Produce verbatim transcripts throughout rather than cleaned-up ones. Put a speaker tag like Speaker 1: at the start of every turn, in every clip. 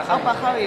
Speaker 1: Aupa, Javi.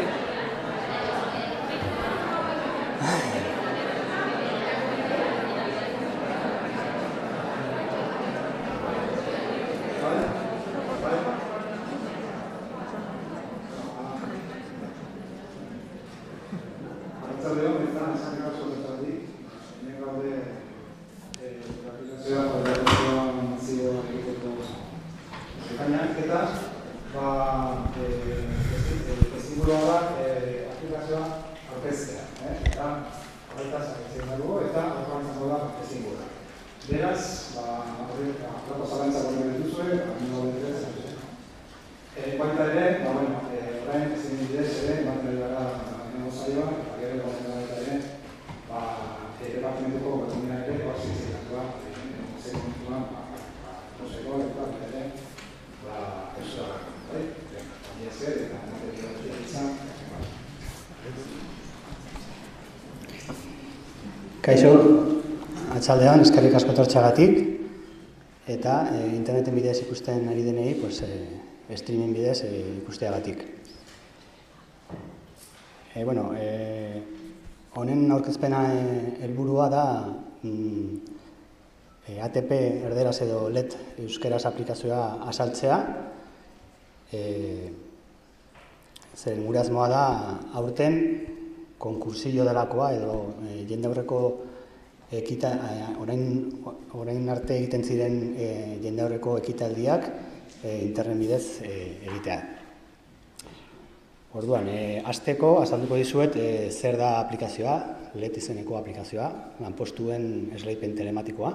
Speaker 2: Kaixo, atxaldean, eskerrik asko tortxagatik, eta e, interneten bidez ikusten ari denei, pues, e, streaming bidez e, ikusteagatik. E, bueno, e, honen aurkezpena helburua da mm, e, A T P erderaz edo L E D euskeraz aplikazioa asaltzea. E, zer gure asmoa da aurten konkursillo delakoa edo e, jende aurreko ekita, e, orain, orain arte egiten ziren e, jende aurreko ekitaldiak e, internet bidez e, egitea. Orduan, e, hasteko azalduko dizuet e, zer da aplikazioa, L E D izeneko aplikazioa, lanpostuen esleipen telematikoa.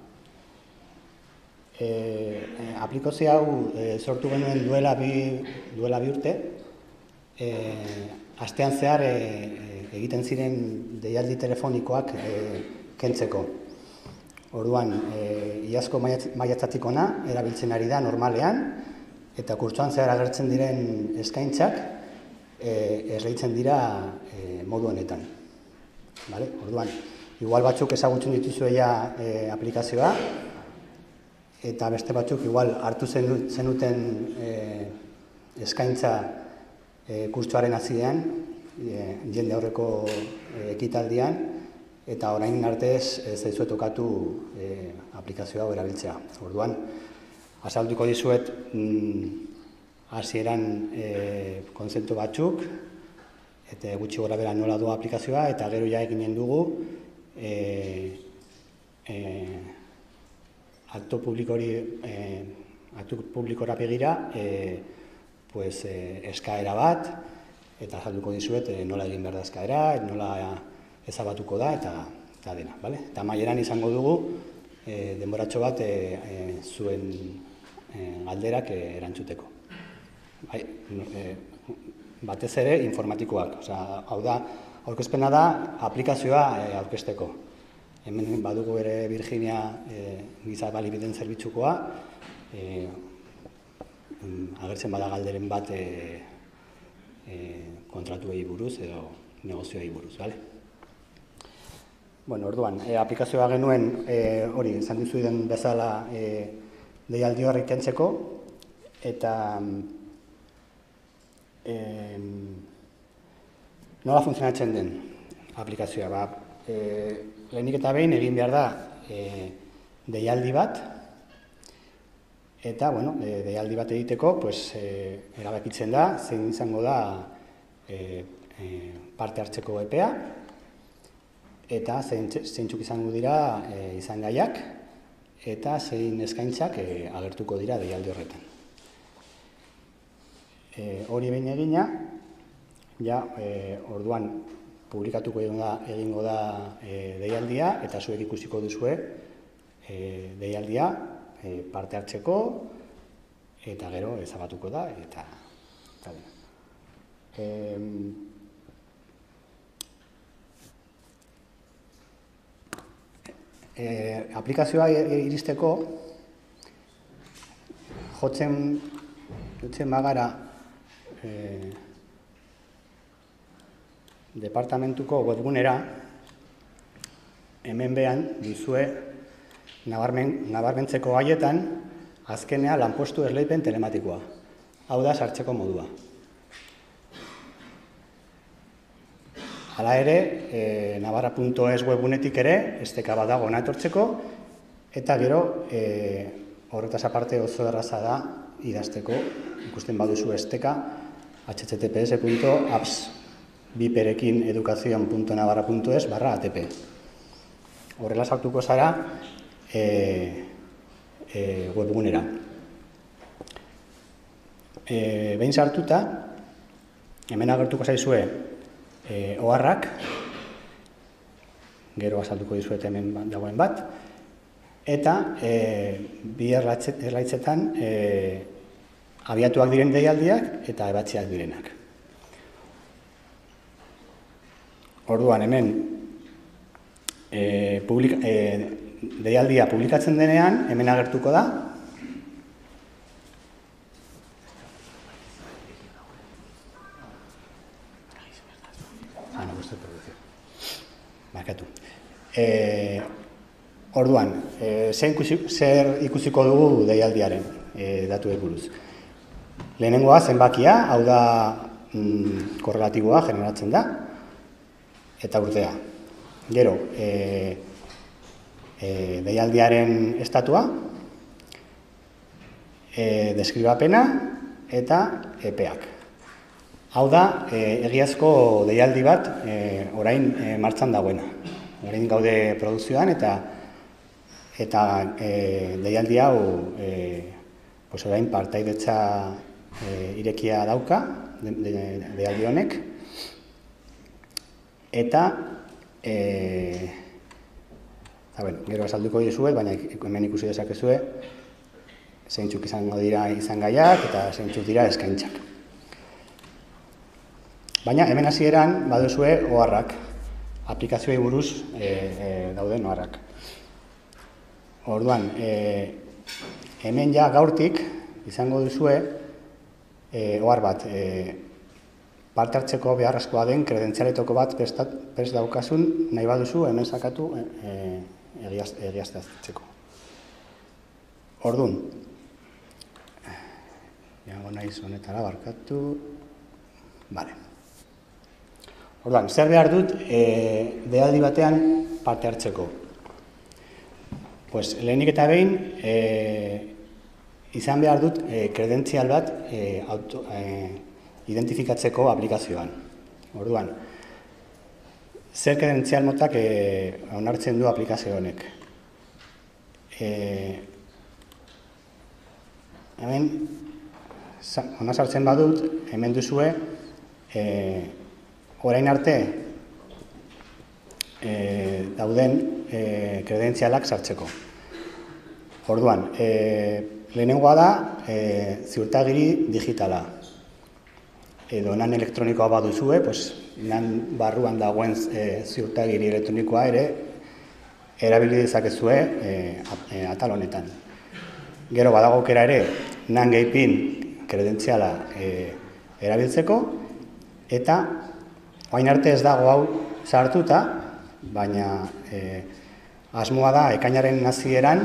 Speaker 2: E, e, aplikazio hau e, sortu genuen duela bi, duela bi urte, e, astean zehar e, egiten ziren deialdi telefonikoak e, kentzeko. Orduan, e, iazko maiatzatik ona erabiltzen ari da normalean, eta kurtsoan zehar agertzen diren eskaintzak e, esleitzen dira e, modu honetan. Vale? Orduan, igual batzuk ezagutzen dituzue ja e, aplikazioa, eta beste batzuk igual hartu zenuten e, eskaintza e, kurtsoaren hasieran, e, jende aurreko e, ekitaldian, eta orain artez ez zaizue tokatu e, aplikazioa hau erabiltzea. Orduan, azalduko dizuet hasieran mm, e, konzeptu batzuk, eta gutxi gora bera nola doa aplikazioa, eta gero ja eginen dugu e, e, akto publikori, e, akto publikora begira e, pues, e, eskaera bat, eta azalduko dizuet e, nola egin behar da eskaera, nola ezabatuko da, eta, eta dena. Vale? Eta amaieran izango dugu e, denboratxo bat e, e, zuen e, galderak e, erantzuteko. Bai, e, batez ere informatikoak. Osea, hau da, aurkezpena da aplikazioa e, aurkezteko. Hemen badugu ere Virginia e, giza balibideen zerbitzukoa, e, agertzen bada galderen bat e, e, kontratuei buruz edo negozioei buruz, bale? Bueno, orduan, e, aplikazioa genuen e, hori, esan dizu den bezala e, deialdi horri kentzeko, eta e, nola funtzionatzen den aplikazioa. Ba, e, lehenik eta behin egin behar da e, deialdi bat, eta, bueno, e, deialdi bat egiteko, pues, e, erabakitzen da, zein izango da e, e, parte hartzeko epea, eta zeintzuk izango dira e, izan gaiak, eta zein eskaintzak e, agertuko dira deialdi horretan. E, hori behin egina, ja, e, orduan publikatuko egingo da, egingo da e, deialdia, eta zuek ikusiko duzue e, deialdia e, parte hartzeko, eta gero ezabatuko da, eta eta e, E, aplikazioa iristeko jotzen, jotzen bagara e, departamentuko webgunera, hemen behan duzue nabarmen, nabarmentzeko gaietan azkenea lanpostu esleipen telematikoa. Hau da sartzeko modua. Hala ere, navarra puntu es webunetik ere, esteka bat dago hona etortzeko, eta gero, horretaz aparte oso erraza da idazteko, ikusten baduzu esteka, h t t p s puntu apps biperekin educación puntu navarra puntu es barra a t p. Horrela sartuko zara webgunera. Behin sartuta, hemen agertuko zaizue oharrak, gero azalduko dizuet hemen dagoen bat, eta bi erlaitzetan abiatuak diren deialdiak eta ebatziak direnak. Orduan, hemen deialdia publikatzen denean, hemen agertuko da, markatu. Orduan, zer ikusiko dugu deialdiaren datuek buruz. Lehenengoa zenbakia, hau da korrelatiboa generatzen da, eta urtea. Gero, deialdiaren estatua, deskribapena eta epeak. Hau da, egiazko deialdi bat orain martxan dagoena. Orain gaude produzioan eta eta deialdi hau orain partaidetza irekia dauka, deialdi honek, eta gero azalduko dizuet, baina hemen ikusi dezakezue zeintzuk izango dira izan gaiak eta zeintzuk dira eskaintzak. Baina hemen hasieran baduzue oharrak, aplikazioei buruz dauden oharrak. Orduan, hemen ja gaurtik izango duzue ohar bat, parte hartzeko beharrezkoa den kredentzialetoko bat prest daukasun nahi baduzu hemen sakatu egiaztatzeko. Orduan, jango naiz honetara barkatu, bale. Orduan, zer behar dut deialdi batean parte hartzeko? Pues, lehenik eta behin, izan behar dut kredentzial bat identifikatzeko aplikazioan. Orduan, zer kredentzial motak onartzen du aplikazio honek? Hemen, hona sartzen badut, hemen duzue, orain arte dauden kredentzialak sartzeko. Orduan, lehenengoa da ziurtagiri digitala. Edo nan elektronikoa baduzue, nan barruan dagoen ziurtagiri elektronikoa ere erabili dezakezue atal honetan. Gero badago aukera ere nan geipin kredentziala erabiltzeko, eta orain arte ez dago hau sartuta, baina asmoa da ekainaren hasieran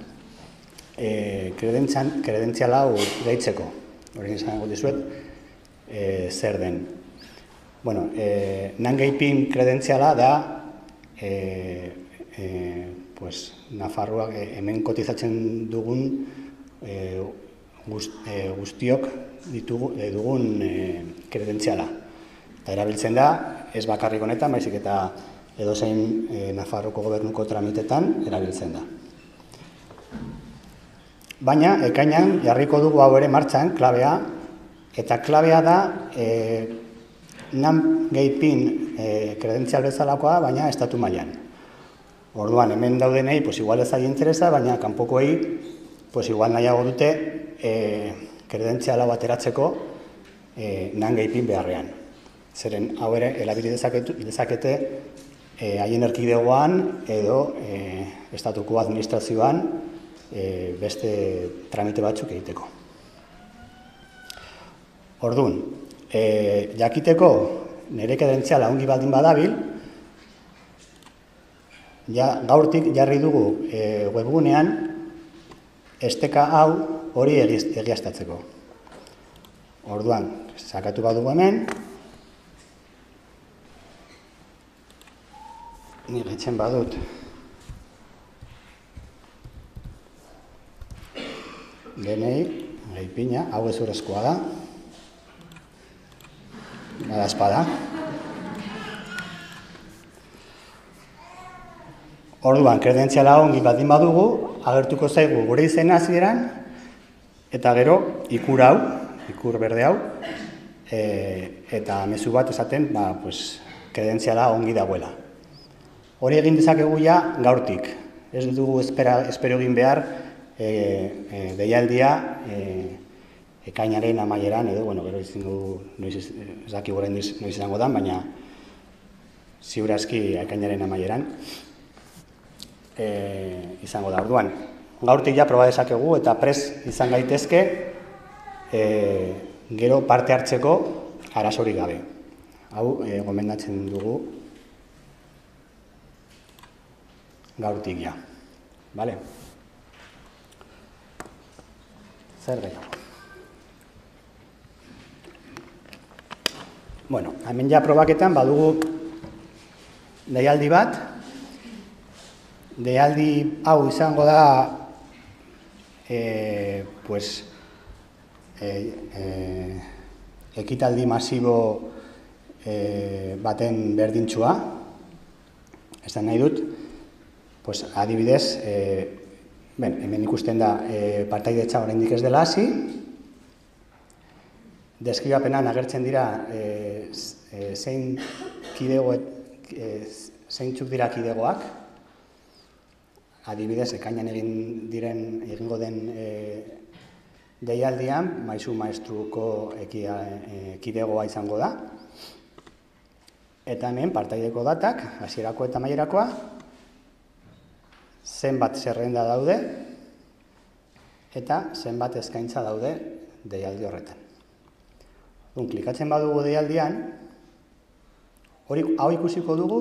Speaker 2: kredentziala hau gehitzeko. Horrekin izango dizuet zer den. Bueno, non-gaping kredentziala da Nafarroak hemen kotizatzen dugun guztiok dugun kredentziala. Eta erabiltzen da, ez bakarrik honetan, baizik eta edozein Nafarroko gobernuko tramitetan erabiltzen da. Baina, ekainan jarriko dugu hau ere martxan, klabea, eta klabea da non-gaping kredentzial bezalakoa, baina estatu mailan. Orduan, hemen daudenei, igual ez ari interesa, baina kanpokoei, igual nahiago dute kredentziala bateratzeko non-gaping beharrean. Zeren, hau ere, elabili dezakete haien erkidegoan edo estatuko administrazioan beste tramite batzuk egiteko. Orduan, jakiteko nire kredentziala ongi baldin badabil, gaurtik jarri dugu webgunean esteka hau hori egiaztatzeko. Orduan, sakatu badugu hemen, Nik etxen badut. Denei, gaipina, hau ezurezkoa da. Bada espada. Orduan, kredentziala ongi baldin badugu, agertuko zaigu gure izena hasieran, eta gero ikur hau, ikur berde hau, e, eta mezu bat esaten, ba, pues, kredentziala ongi dagoela. Hori egin dezakegu ja gaurtik. Ez dugu espera, espero egin behar e, e, deialdia e, ekainaren amaieran, edo, bueno, gero izango, noiz, ez daki goren noiz izango da, baina ziurazki ekainaren amaieran. E, izango da. Orduan, gaurtik ja proba dezakegu eta pres izan gaitezke e, gero parte hartzeko arazorik gabe. Hau, e, gomendatzen dugu gaurtik ja. Vale? Zer gehiago? Bueno, hemen ja probaketan badugu deialdi bat. Deialdi hau izango da e, pues, e, e, ekitaldi masibo e, baten berdintxua. Esan nahi dut, pues, adibidez, e, ben, hemen ikusten da e, partaidetza oraindik ez dela hasi. Deskribapenan agertzen dira e, e, zein kidego, e, zeintzuk dira kidegoak. Adibidez, ekainan egin diren egingo den e, deialdian, maisu maestruko ekia, e, kidegoa izango da. Eta hemen, partaideko datak, hasierako eta amaierakoa, zenbat zerrenda daude, eta zenbat eskaintza daude deialdi horretan. Dun, klikatzen badugu deialdian, hori, hau ikusiko dugu,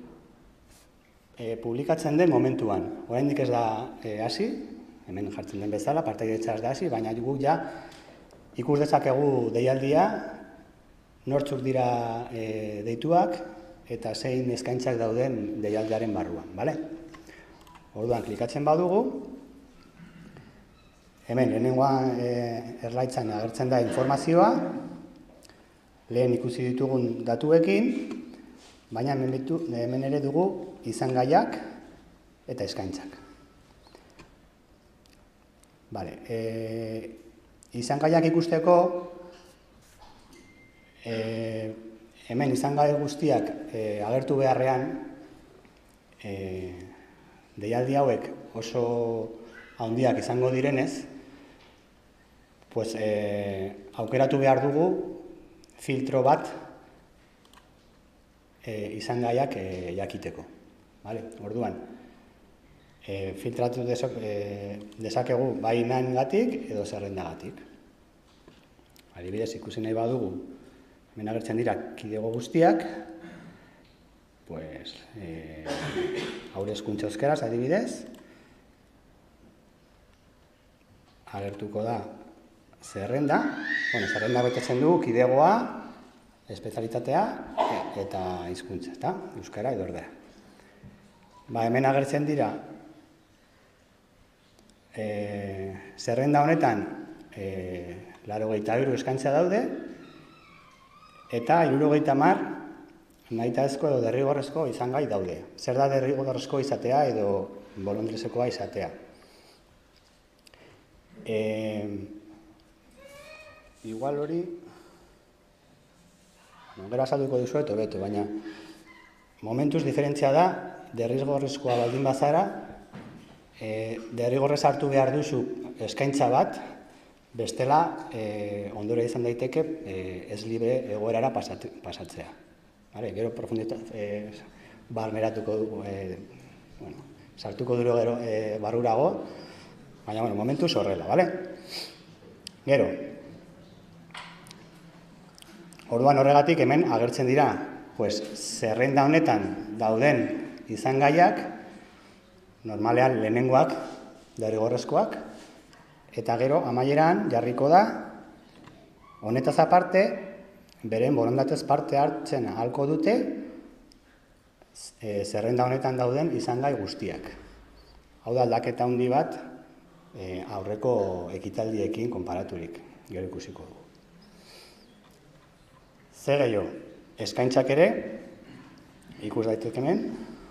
Speaker 2: E, publikatzen den momentuan. Oraindik ez da e, hasi, hemen jartzen den bezala, partaidetza ez da hasi, baina guk ja ikus dezakegu deialdia, nortzuk dira e, deituak, eta zein eskaintzak dauden deialdiaren barruan, bale? Orduan, klikatzen badugu, hemen lehenengoan e, erlaitzan agertzen da informazioa, lehen ikusi ditugun datuekin, baina hemen, bitu, hemen ere dugu izan gaiak eta eskaintzak. Vale, e, izan gaiak ikusteko, e, hemen izan gai guztiak e, agertu beharrean, e, deialdi hauek oso handiak izango direnez, pues, e, aukeratu behar dugu filtro bat e, izan gaiak e, jakiteko. Vale? Orduan, e, filtratu desok, e, dezakegu bai nangatik edo zerrendagatik. Adibidez, ikusi nahi badugu, hemen agertzen dira kidego guztiak, pues, e, haure hezkuntza euskeraz, adibidez, agertuko da zerrenda, bueno, zerrenda betetzen du kidegoa, espezialitatea eta hizkuntza, eta euskara edo ordea. Ba, hemen agertzen dira e, zerrenda honetan e, laurogeita hiru eskaintza daude eta hirurogeita hamar nahitaezko edo derrigorrezko izan gai daude. Zer da derrigorrezko izatea edo bolondresekoa izatea? E, igual hori gero azalduko duzu eto beto, baina momentuz diferentzia da derrigorrezkoa baldin bazara, e, derrigorrez hartu behar duzu eskaintza bat, bestela e, ondora izan daiteke e, ez libre egoerara pasat, pasatzea. Vale, gero profunditate e, barneratuko dugu, e, bueno, sartuko duro gero e, barrurago, baina bueno, momentuz horrela, vale? Gero, orduan horregatik hemen agertzen dira, pues, zerrenda honetan dauden izan gaiak, normalean lehenengoak, derrigorrezkoak, eta gero amaieran jarriko da, honetaz aparte, beren borondatez parte hartzen ahalko dute, e, zerrenda honetan dauden izangai guztiak. Hau da aldaketa handi bat e, aurreko ekitaldiekin konparaturik, gero ikusiko dugu. Zer gehiago, eskaintzak ere, ikus daiteke hemen,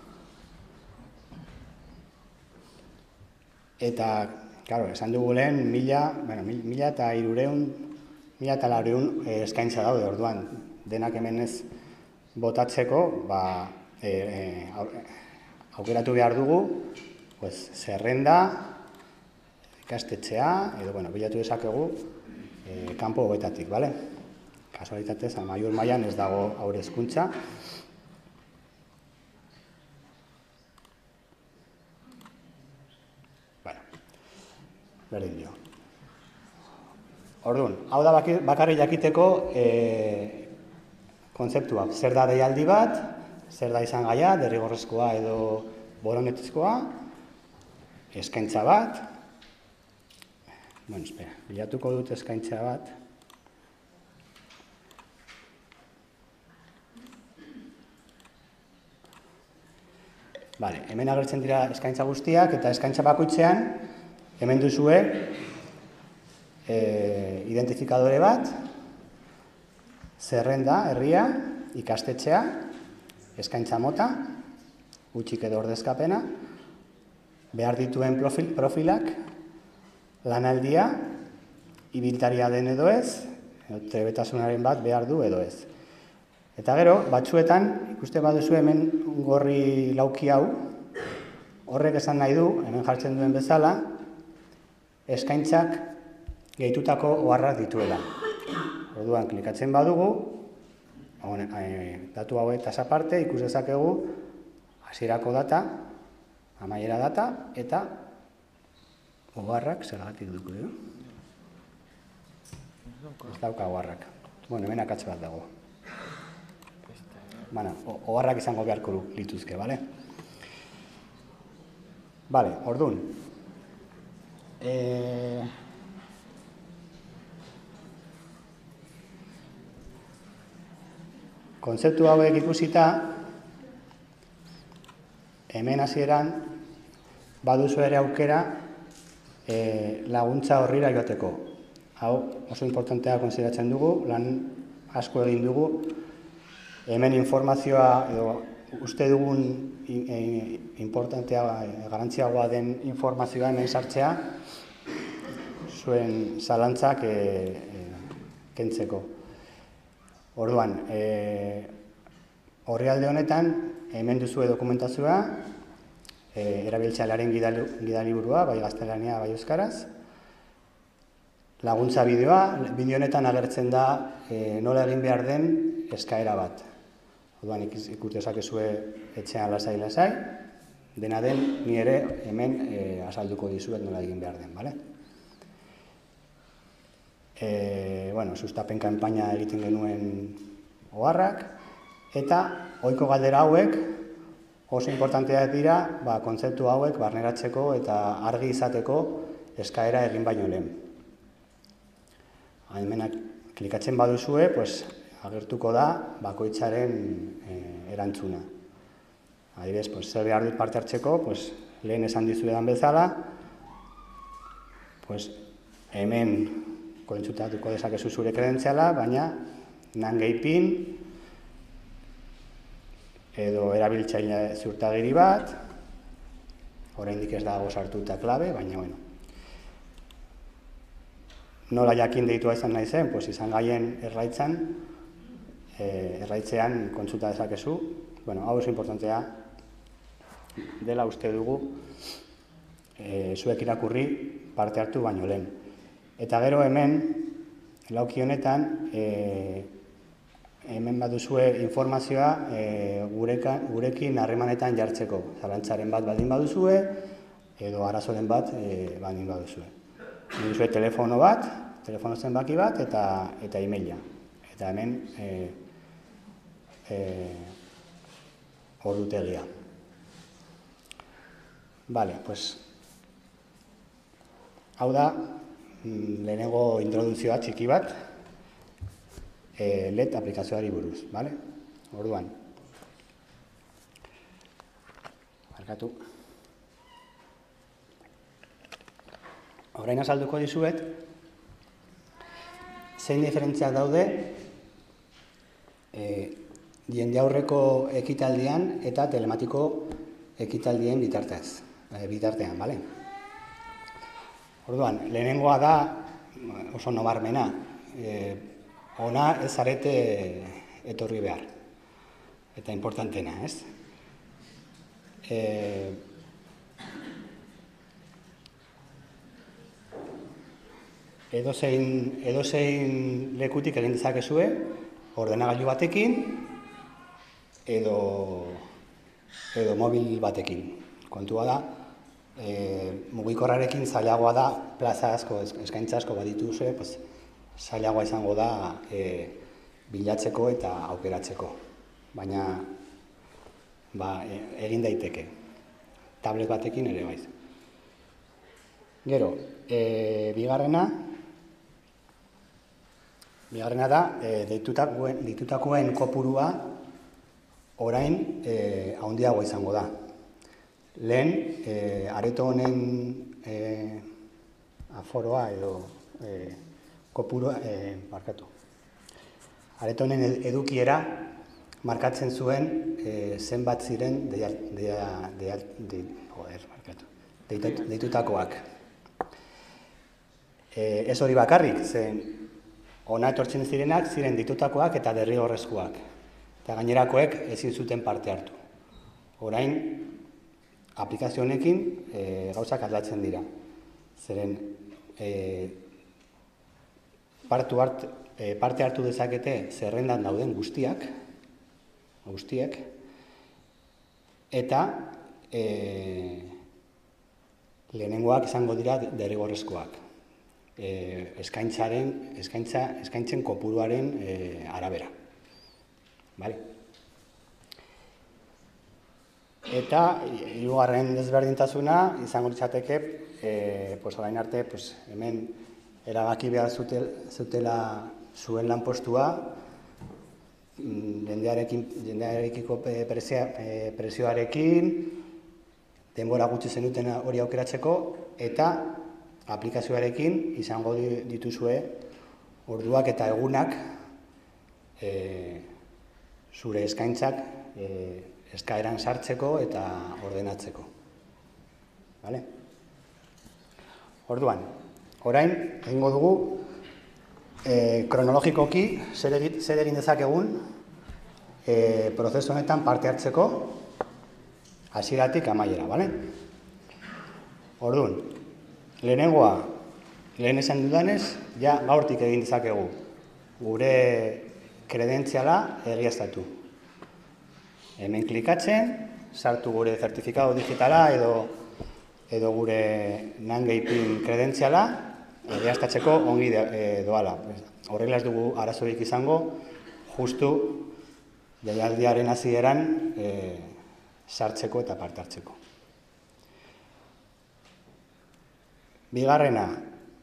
Speaker 2: eta, claro, esan dugu lehen, mila, bueno, mila eta irureun, mila eta laureun eskaintza daude, orduan, denak hemen ez botatzeko, ba, e, e, aukeratu behar dugu, pues, zerrenda, ikastetxea, edo, bueno, bilatu dezakegu, e, kanpo hobetatik, bale? Kasualitatez, amaiur mailan ez dago haur hezkuntza. Bueno, berdin dio. Orduan, hau da bakarri jakiteko e, kontzeptua. Zer da deialdi bat, zer da izan gaia, derrigorrezkoa edo boronetizkoa, eskaintza bat. Bueno, espera, bilatuko dut eskaintza bat. Vale, hemen agertzen dira eskaintza guztiak, eta eskaintza bakoitzean, hemen duzue e, identifikadore bat, zerrenda, herria, ikastetxea, eskaintza mota, gutxik edo ordezkapena, behar dituen profil, profilak, lanaldia, ibiltaria den edo ez, trebetasunaren bat behar du edo ez. Eta gero, batzuetan, ikuste baduzu hemen gorri lauki hau, horrek esan nahi du, hemen jartzen duen bezala, eskaintzak gehitutako oharrak dituela. Orduan, klikatzen badugu, on, e, datu hauek tasa aparte, ikus dezakegu hasierako data, amaiera data, eta oharrak zergatik dugu, eh? Ez dauka oharrak. Bueno, hemen akats bat dago. Bueno, oharrak izango beharko lituzke, bale? Bale, orduan. E... Kontzeptu hauek ikusita, hemen hasieran baduzu ere aukera e, laguntza horrira joateko. Hau oso importantea konsideratzen dugu, lan asko egin dugu, hemen informazioa edo uste dugun importantea, garantziagoa den informazioa hemen sartzea zuen zalantzak e, e, kentzeko. Orduan, e, orrialde honetan hemen duzue dokumentazioa, e, erabiltzailearen gidaliburua, bai gaztelania, bai euskaraz, laguntza bideoa, bideo honetan agertzen da e, nola egin behar den eskaera bat. Orduan ikus dezakezue etxean lasai-lasai, dena den ni ere hemen e, azalduko dizuet nola egin behar den, bale? E, bueno, sustapen kanpaina egiten genuen oharrak, eta ohiko galdera hauek oso importanteak dira, ba, kontzeptu hauek barneratzeko eta argi izateko eskaera egin baino lehen. Hemenak klikatzen baduzue, pues, agertuko da bakoitzaren e, erantzuna. Adibidez, pues, zer behar dut parte hartzeko, pues, lehen esan dizuedan bezala, pues, hemen koentzutatuko dezakezu zure kredentziala, baina nangeipin edo erabiltzaile ziurtagiri bat, oraindik ez dago sartuta klabe, baina, bueno. Nola jakin deitua izan nahi zen, pues, izan gaien erraitzan, erraitzean kontsulta dezakezu. Bueno, hau oso importantea dela uste dugu e, zuek irakurri parte hartu baino lehen. Eta gero hemen, lauki honetan, e, hemen baduzue informazioa e, gureka, gurekin harremanetan jartzeko. Zalantzaren bat baldin baduzue, edo arazoren bat e, baldin baduzue. Baduzue telefono bat, telefono zenbaki bat, eta, eta e-maila. Eta hemen, e, ordutegia. Vale, pues, hau da, lehenengo introduzioa txiki bat, e, L E D aplikazioari buruz, vale? Orduan, Barkatu. Orain azalduko dizuet, zein diferentziak daude e, jende aurreko ekitaldian eta telematiko ekitaldien bitartez, e, bitartean, bale? Orduan, lehenengoa da oso nabarmena, e, ona ez zarete etorri behar, eta importantena, ez? E, Edozein, edozein lekutik egin dezakezue, ordenagailu batekin edo, edo mobil batekin. Kontua da, e, mugikorrarekin zailagoa da, plaza asko, eskaintza asko badituzue, pues, zailagoa izango da e, bilatzeko eta aukeratzeko. Baina ba, e, egin daiteke, tablet batekin ere baiz. Gero, e, bigarrena, Bigarrena da, e, deitutakoen, deitutakoen kopurua orain e, handiagoa izango da. Lehen, e, areto honen e, aforoa edo e, kopurua, e, markatu. Areto honen edukiera markatzen zuen e, zenbat ziren deia, deia, deia, de, joder, markatu, Deitat, deitutakoak. E, ez hori bakarrik, zen ona etortzen zirenak ziren ditutakoak eta derrigorrezkoak. Eta gainerakoek ezin zuten parte hartu. Orain, aplikazio honekin e, gauzak aldatzen dira. Zeren, e, partu hart, e, parte hartu dezakete zerrendan dauden guztiak, guztiek, eta e, lehenengoak izango dira derrigorrezkoak. E, eskaintzaren, eskaintza, eskaintzen kopuruaren e, arabera. Vale? Eta hirugarren desberdintasuna izango litzateke, e, pues, orain arte, pues, hemen erabaki behar zutel, zutela zuen lanpostua, jendearekin, jendearekiko presioarekin, denbora gutxi zenuten hori aukeratzeko, eta aplikazioarekin izango dituzue orduak eta egunak e, zure eskaintzak e, eskaeran sartzeko eta ordenatzeko. Vale? Orduan, orain egingo dugu e, kronologikoki zer egin, zer egin dezakegun e, prozesu honetan parte hartzeko hasieratik amaiera, vale? Orduan, lehenengoa, lehen esan dudanez, ja gaurtik egin dezakegu gure kredentziala egiaztatu. Hemen klikatzen, sartu gure zertifikado digitala edo, edo gure NaNGAI-PIN kredentziala egiaztatzeko ongi doala. Horrela ez dugu arazorik izango, justu jaialdiaren hasieran e, sartzeko eta parte hartzeko. Bigarrena,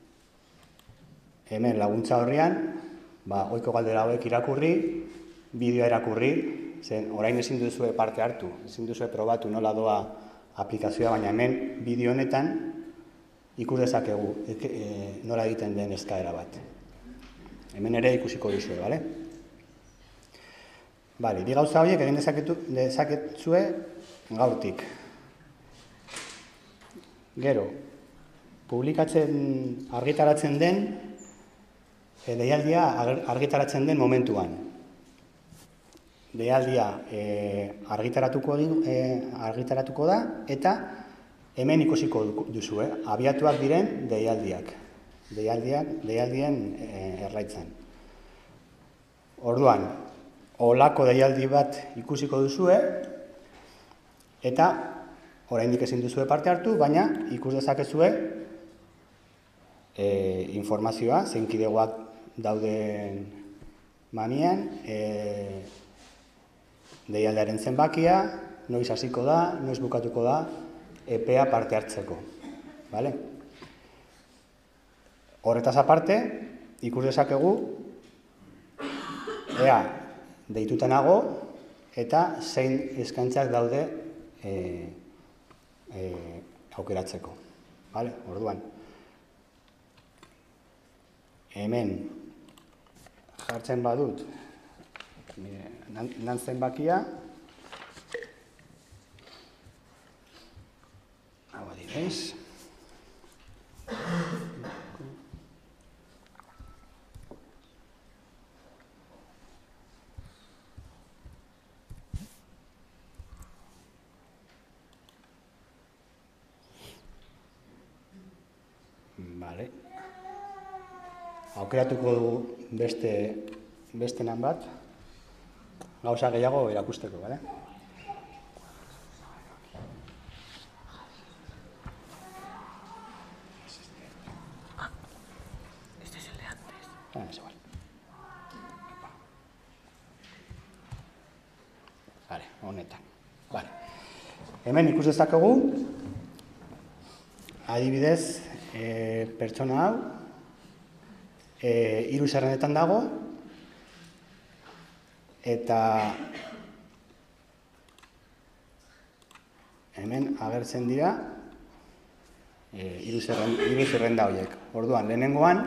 Speaker 2: hemen laguntza horrian, ba, ohiko galdera hauek irakurri, bideoa irakurri, zen orain ezin duzue parte hartu, ezin duzue probatu nola doa aplikazioa, baina hemen bideo honetan ikus dezakegu e, nola egiten den eskaera bat. Hemen ere ikusiko duzue, bale? Bale, bi gauza horiek egin dezaketzue gaurtik. Gero, publikatzen, argitaratzen den, e, deialdia argitaratzen den momentuan. Deialdia e, argitaratuko, e, argitaratuko da, eta hemen ikusiko duzu, eh? Abiatuak diren deialdiak. Deialdiak, deialdien e, erraitzan. Orduan, olako deialdi bat ikusiko duzue, eta oraindik ezin duzue parte hartu, baina ikus dezakezue E, informazioa, zein kidegoak dauden mamian, e, deialdearen zenbakia, noiz hasiko da, noiz bukatuko da, epea parte hartzeko. Vale? Horretaz aparte, ikus dezakegu, ea, deituta nago, eta zein eskaintzak daude e, e, aukeratzeko. Vale? Orduan, hemen jartzen badut nan zenbakia, hau adibidez, Vale. Aukeratuko dugu beste, beste nan bat, gauza gehiago erakusteko, bale?
Speaker 1: Este es el de antes.
Speaker 2: Ah, es igual. Vale, honetan. Vale. Hemen ikus dezakegu, adibidez, e, pertsona hau, e, hiru zerrendetan dago, eta hemen agertzen dira e, hiru zerrenda horiek. Orduan, lehenengoan,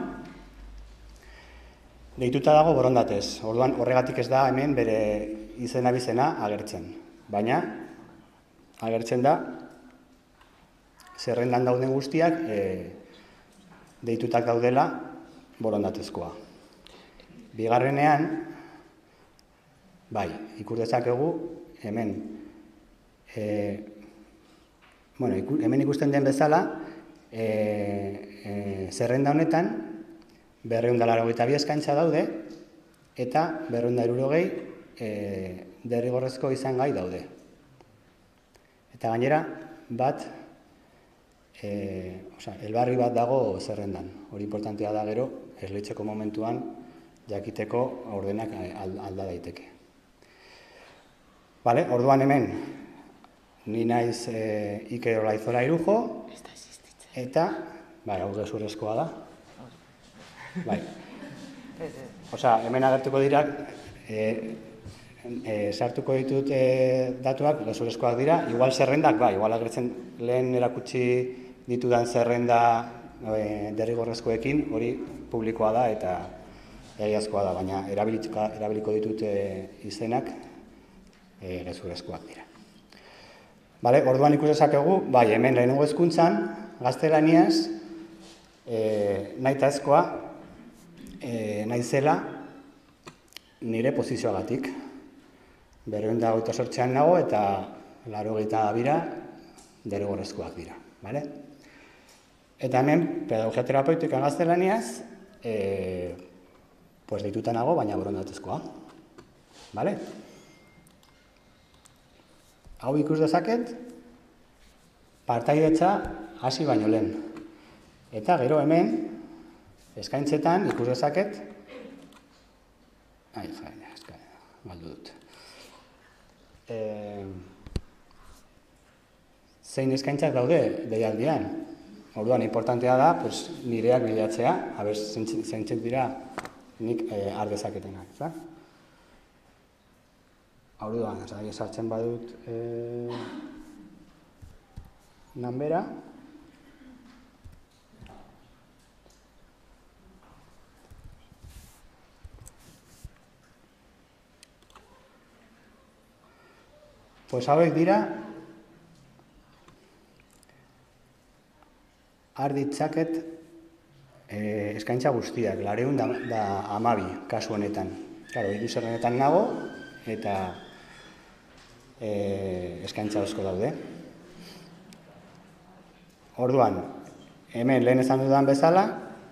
Speaker 2: deituta dago borondatez. Orduan, horregatik ez da hemen bere izena bizena agertzen. Baina, agertzen da, zerrendan dauden guztiak e, deitutak daudela borondatezkoa. Bigarrenean, bai, ikus dezakegu hemen, e, bueno, iku, hemen ikusten den bezala, e, e, zerrenda honetan, berrehun eta laurogeita bi eskaintza daude, eta berrehun eta hirurogei e, derrigorrezko izan gai daude. Eta gainera, bat, E, oza, elbarri bat dago zerrendan. Hori importantea da gero, esleitzeko momentuan jakiteko ordenak alda daiteke. Vale, orduan hemen, ni naiz e, Iker Olaizola Irujo, eta, bai, hau gezurrezkoa da. Bai. Oza, hemen agertuko dira, e, e, sartuko ditut e, datuak, gezurrezkoak dira, igual zerrendak, bai, igual agertzen lehen erakutsi ditudan zerrenda e, derrigorrezkoekin, hori publikoa da eta egiazkoa da, baina erabiliko ditut e, izenak e, gezurrezkoak dira. Vale, orduan ikus dezakegu, bai, hemen lehenengo hezkuntzan, gaztelaniaz, e, nahitaezkoa e, naizela nire posizioagatik. Berrehun eta hogeita zortzian nago eta laurogeita bira derrigorrezkoak dira. Vale? Eta hemen, pedagogia terapeutika gaztelaniaz, e, pues deituta nago, baina borondatezkoa. Vale? Hau ikus dezaket, partaidetza hasi baino lehen. Eta gero hemen, eskaintzetan ikus dezaket, ai, jaina, eskaina, galdu dut. E, zein eskaintzak daude deialdian. Orduan, importantea da, pues, nireak bilatzea, haber, zeintzek dira nik e, ardezaketenak. Za? Orduan, sartzen badut e, nanbera. Pues hauek dira har ditzaket eh, eskaintza guztiak, laurehun eta hamabi kasu honetan. Claro, hiru zerrendetan nago eta eh, eskaintza asko daude. Orduan, hemen lehen esan dudan bezala,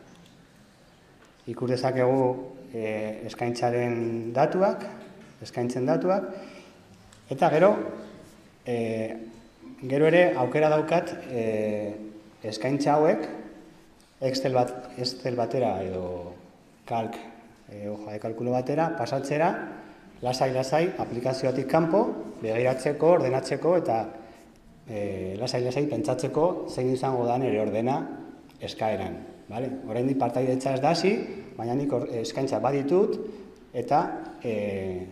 Speaker 2: ikus dezakegu eh, eskaintzaren datuak, eskaintzen datuak, eta gero, eh, gero ere aukera daukat eh, eskaintza hauek Excel, bat, Excel batera edo kalk, e, hoja de kalkulo batera, pasatzera, lasai-lasai, aplikazioatik kanpo, begiratzeko, ordenatzeko eta e, lasai-lasai pentsatzeko zein izango da nire ordena eskaeran. Vale? Oraindik partaidetza ez da hasi, baina nik eskaintza baditut eta e,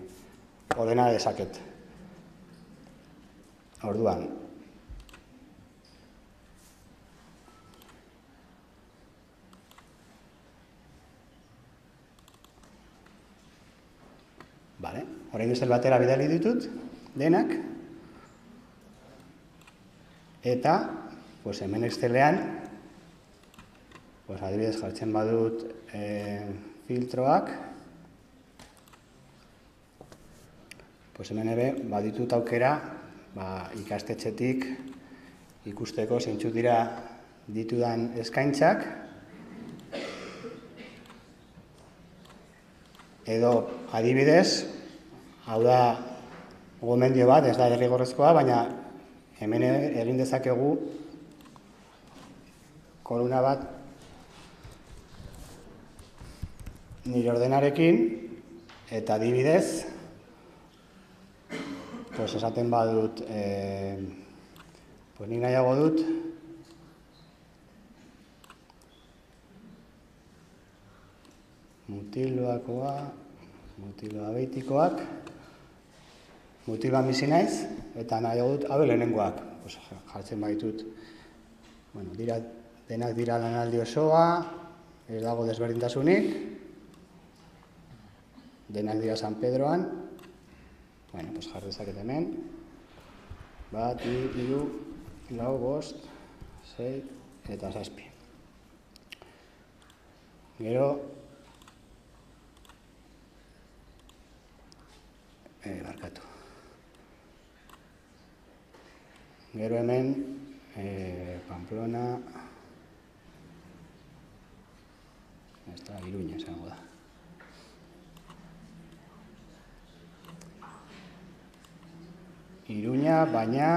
Speaker 2: ordena dezaket. Orduan, orain Excel batera bidali ditut, denak, eta pues, hemen Excelean, pues, adibidez jartzen badut e, filtroak, pues, hemen ere baditut aukera ba, ikastetxetik ikusteko zeintzuk dira ditudan eskaintzak, edo adibidez, hau da gomendio bat, ez da derrigorrezkoa, baina hemen egin dezakegu kolumna bat nire ordenarekin, eta adibidez, pues esaten badut, eh, pues nik nahiago dut, mutiloakoa, mutiloa beitikoak, mutiloan bizi naiz, eta nahiago dut, hau lehenengoak, pues, jartzen baitut, bueno, dira, denak dira lanaldi osoa, ez dago desberdintasunik, denak dira San Pedroan, bueno, pues jar dezaket hemen, bat, hiru, lau, bost, sei, eta zazpi. Gero, eh, barkatu. Gero hemen, eh, Pamplona, ez da, Iruña, esango da. Iruña, baina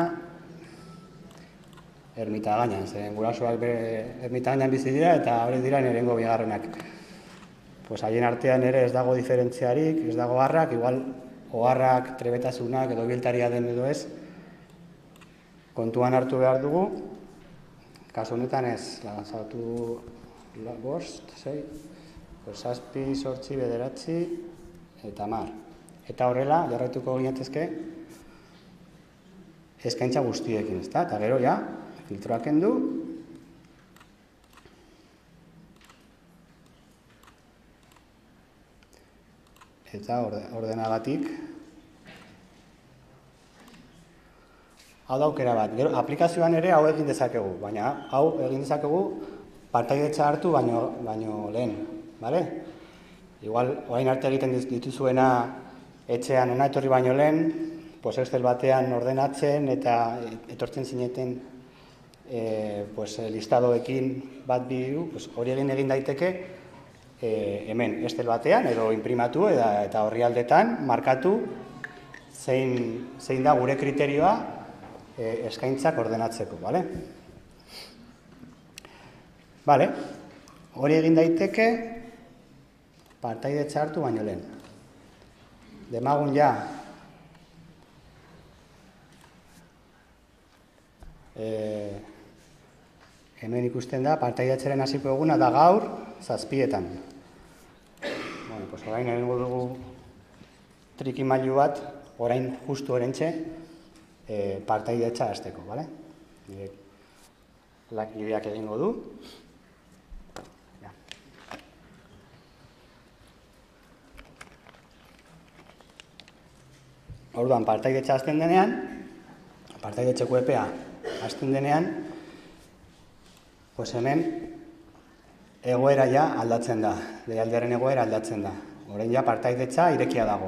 Speaker 2: Ermitagainan, zen gurasoak Ermitagainan bizi dira eta hori dira nirengo bigarrenak. Pues haien artean ere ez dago diferentziarik, ez dago harrak, igual oharrak, trebetasunak edo biltaria den edo ez, kontuan hartu behar dugu, kasu honetan ez, lanzatu bost, sei, zazpi, zortzi, bederatzi, eta mar. Eta horrela, jarraituko ginatezke, eskaintza guztiekin, ezta? Eta gero, ja, filtroak kendu. Eta ordenagatik. Hau da aukera bat. Gero, aplikazioan ere hau egin dezakegu, baina hau egin dezakegu partaidetza hartu baino, baino lehen, bale? Igual, orain arte egiten dituzuena etxean ona etorri baino lehen, pues Excel batean ordenatzen eta etortzen zineten e, pues, listadoekin bat bidu, pues, hori egin egin daiteke e, hemen Excel batean edo inprimatu eta, eta orrialdetan markatu zein, zein da gure kriterioa e, eskaintzak ordenatzeko, bale? Bale, hori egin daiteke partaidetza hartu baino lehen. Demagun ja E, hemen ikusten da, partaidatzaren hasiko eguna da gaur, zazpietan. Bueno, pues orain egingo dugu trikimailu bat, orain justu orentxe, e, partaidatza hasteko, bale? Nire lakideak egingo du. Ja. Orduan, partaidatza hasten denean, partaidatzeko epea hasten denean, pues hemen egoera ja aldatzen da, deialdiaren egoera aldatzen da. Orain ja partaidetza irekia dago.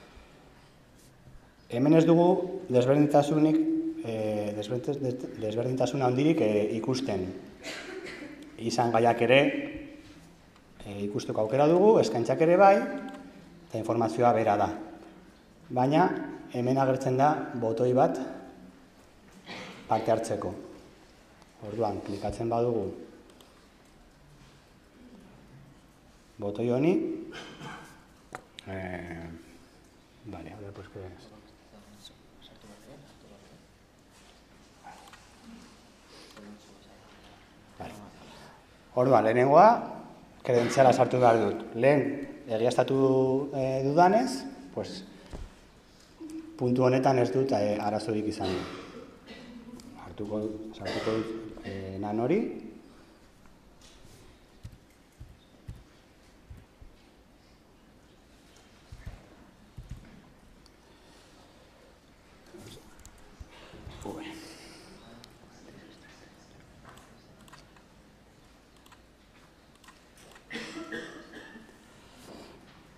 Speaker 2: Hemen ez dugu desberdintasunik, eh, desberdintasuna handirik eh, ikusten. Izan gaiak ere eh, ikusteko aukera dugu, eskaintzak ere bai, eta informazioa bera da. Baina hemen agertzen da botoi bat parte hartzeko. Orduan, klikatzen badugu botoi honi, eh, vale, a ver, pues que vale. Orduan, lehenengoa, kredentziala sartu behar dut. Lehen, egiaztatu eh, dudanez, pues, puntu honetan ez dut eh, arazorik izan du. Sartuko dut eh, nan hori.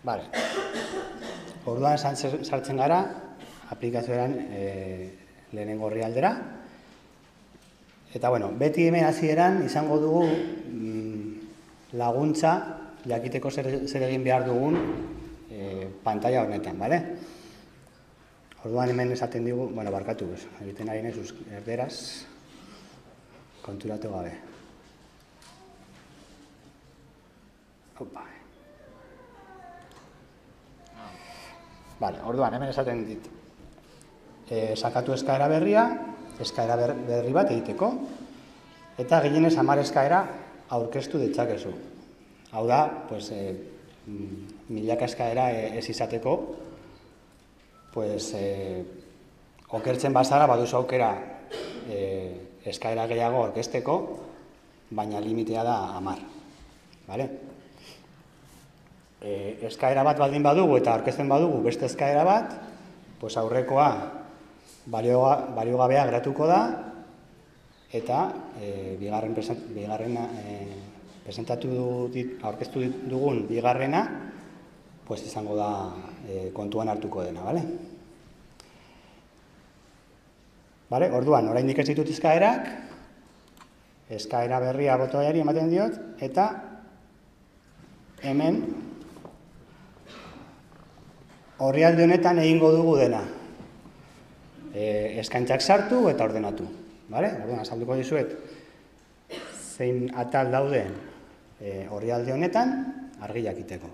Speaker 2: Vale. Orduan sartzen gara, aplikazioaren lehenengo orrialdera. Eta, bueno, beti hemen hasieran izango dugu laguntza, jakiteko zer egin behar dugun pantalla honetan, bale? Orduan hemen esaten digu, bueno, barkatu, egiten ari nahi erderaz, konturatu gabe. Opa. Vale, orduan, hemen esaten dit. Sakatu eskaera berria, eskaera berri bat egiteko, eta gehienez hamar eskaera aurkeztu ditzakezu. Hau da, pues, milaka eskaera ez izateko, pues, okertzen bazara baduzu aukera eskaera gehiago aurkezteko, baina limitea da hamar. Vale? Eskaera bat baldin badugu eta aurkezten badugu beste eskaera bat, pues aurrekoa baliogabea geratuko da, eta bigarren presentatu aurkeztu dugun bigarrena, pues izango da kontuan hartuko dena, bale? Bale, orduan, oraindik ez ditut eskaerak, eskaera berria botoiari ematen diot, eta hemen orrialde honetan egingo dugu dena. Eskaintzak sartu eta ordenatu. Orduan, azalduko dizuet, zein atal daude orrialde honetan, argi jakiteko.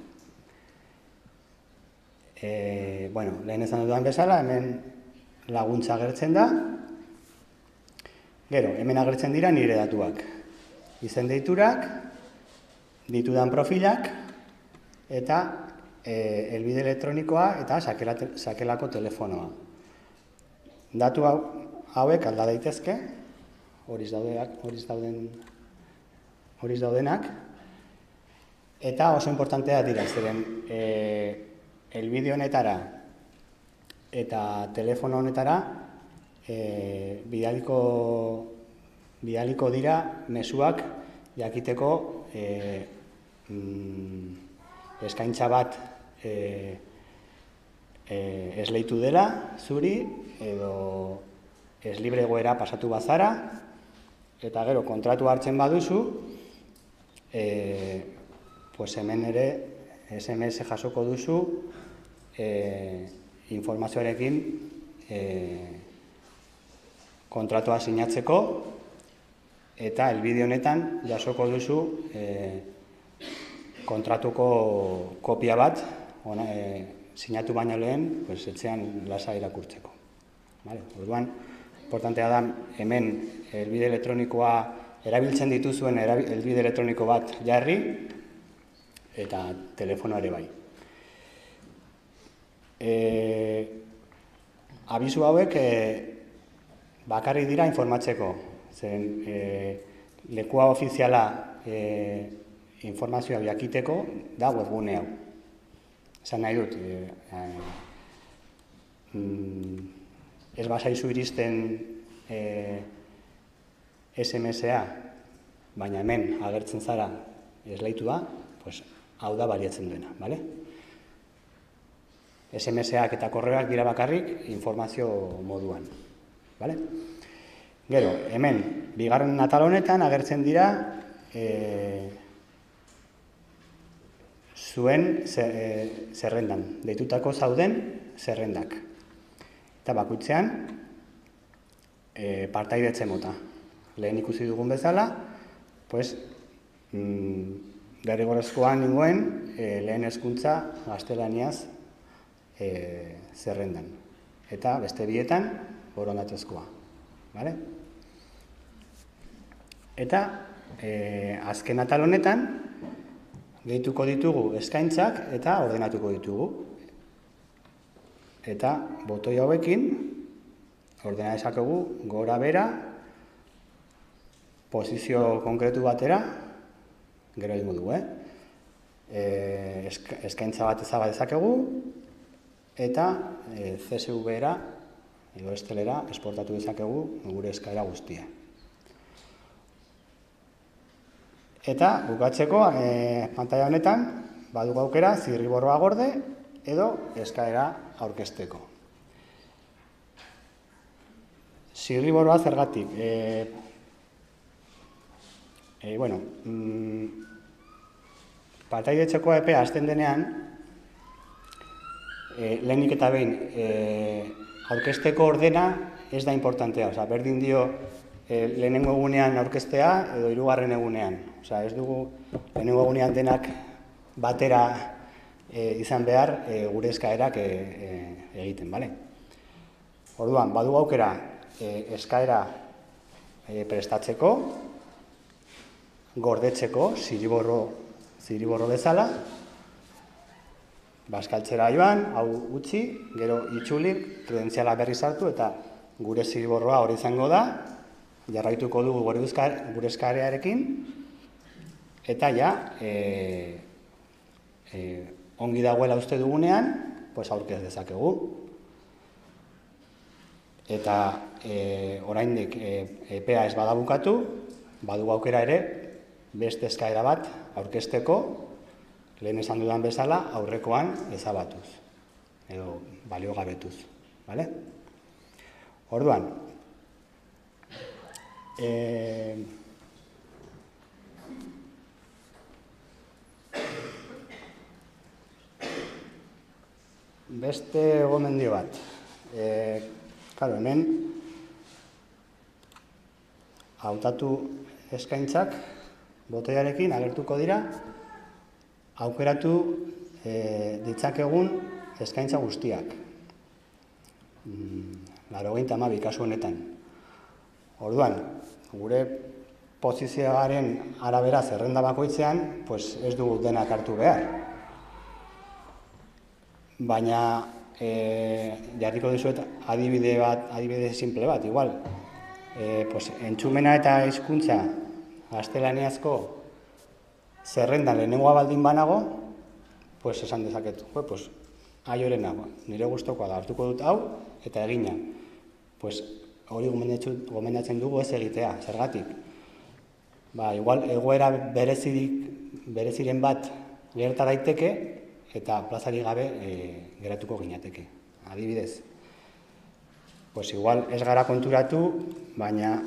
Speaker 2: Lehen ezan dudan bezala, hemen laguntza agertzen da. Gero, hemen agertzen dira nire datuak. Izen deiturak, ditudan profilak, eta helbide elektronikoa eta sakelako telefonoa. Datu hauek alda daitezke, horiz daudenak, eta oso importantea dira, zeren helbide honetara eta telefono honetara bidaliko dira mezuak jakiteko eskaintza bat esleitu dela, zuri, edo ez libre egoera pasatu bazara, eta gero kontratu hartzen baduzu, pues hemen ere S M S jasoko duzu informazioarekin kontratua sinatzeko, eta helbide honetan jasoko duzu kontratuko kopia bat, sinatu baino lehen, etxean lasa irakurtzeko. Orduan, importantea da, hemen helbide elektronikoa erabiltzen dituzuen helbide elektroniko bat jarri, eta telefonoa ere bai. Abisu hauek bakarrik dira informatzeko, zen lekua ofiziala informazioa jakiteko da webgune hau. Esan nahi dut, ez bazaizu iristen S M S-a, baina hemen agertzen zara esleitua, hau da baliatzen duena, bale? S M S-ak eta korreoak dira bakarrik informazio moduan, bale? Gero, hemen, bigarren atal honetan agertzen dira zuen zerrendan, deitutako zauden zerrendak. Eta bakoitzean, partaidetze mota. Lehen ikusi dugun bezala, pues, derrigorrezkoan nengoen lehen hezkuntza gaztelaniaz zerrendan. Eta beste bietan, borondatezkoa. Eta azken atal honetan, gehituko ditugu eskaintzak eta ordenatuko ditugu. Eta botoi hauekin, ordena dezakegu gora bera, posizio konkretu batera, gero egingo dugu, eskaintza bat ezaba dezakegu, eta C S V-era, edo estelera, esportatu dezakegu gure eskaera guztia. Eta, bukatzeko, pantalla honetan, badugu aukera zirriborroa gorde edo eskaera aurkezteko. Zirriborroa zergatik? E, e, bueno, mm, partaidetxeko epea hasten denean, e, lehenik eta behin, e, aurkezteko ordena ez da importantea. Osa, berdin dio e, lehenengo egunean aurkeztea edo hirugarren egunean. Osa, ez dugu lehenengo egunean denak batera e, izan behar e, gure eskaerak e, e, egiten, bale? Orduan, badu aukera e, eskaera e, prestatzeko, gordetzeko, ziriborro, ziriborro bezala, bazkaltzera joan, hau utzi, gero itxulik, kredentziala berri sartu eta gure ziriborroa hori izango da, jarraituko dugu gure eskaerearekin, eta ja, e, e, ongi dagoela uste dugunean, pues aurkez dezakegu. Eta e, oraindik e, epea ez badabukatu, badugu aukera ere, beste eskaera bat aurkezteko, lehen esan dudan bezala, aurrekoan ezabatuz, edo baliogabetuz. Vale? Orduan, e, beste gomendio bat. E, claro, hemen, hautatu eskaintzak, botoiarekin agertuko dira, aukeratu e, ditzakegun eskaintza guztiak. Laurogeita hamabi kasu honetan. Orduan, gure posizioaren arabera zerrenda bakoitzean, pues ez dugu denak hartu behar. Baina, e, jarriko dizuet adibide bat, adibide simple bat, igual. E, pues, entzumena eta hizkuntza gaztelaniazko zerrendan lehenengoa baldin banago, pues esan dezaket, pues, aiorena, nire gustokoa da, hartuko dut hau, eta egina. Pues, hori gomendatzen dugu ez egitea, zergatik. Ba, igual, egoera berezirik, bereziren bat gerta daiteke, eta plazari gabe e, geratuko ginateke. Adibidez. Pues, igual, ez gara konturatu, baina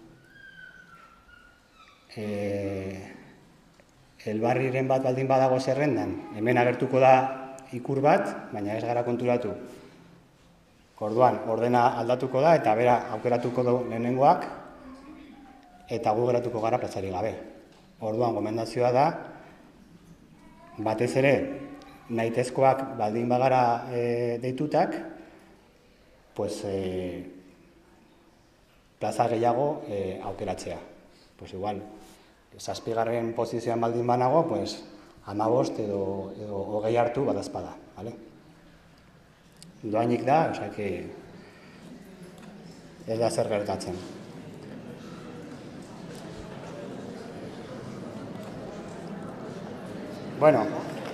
Speaker 2: E, elbarriren bat baldin badago zerrendan, hemen agertuko da ikur bat, baina ez gara konturatu. Orduan, ordena aldatuko da eta bera aukeratuko du lehenengoak eta gu geratuko gara platzari gabe. Orduan, gomendazioa da, batez ere, nahitezkoak baldin bagara e, deitutak, pues, e, plaza gehiago e, aukeratzea. Pues igual, zazpigarren posizioan baldin banago, pues, hamabost edo, edo hogei hartu badazpada, vale? Doainik da, osea, que ez da zer gertatzen. Bueno,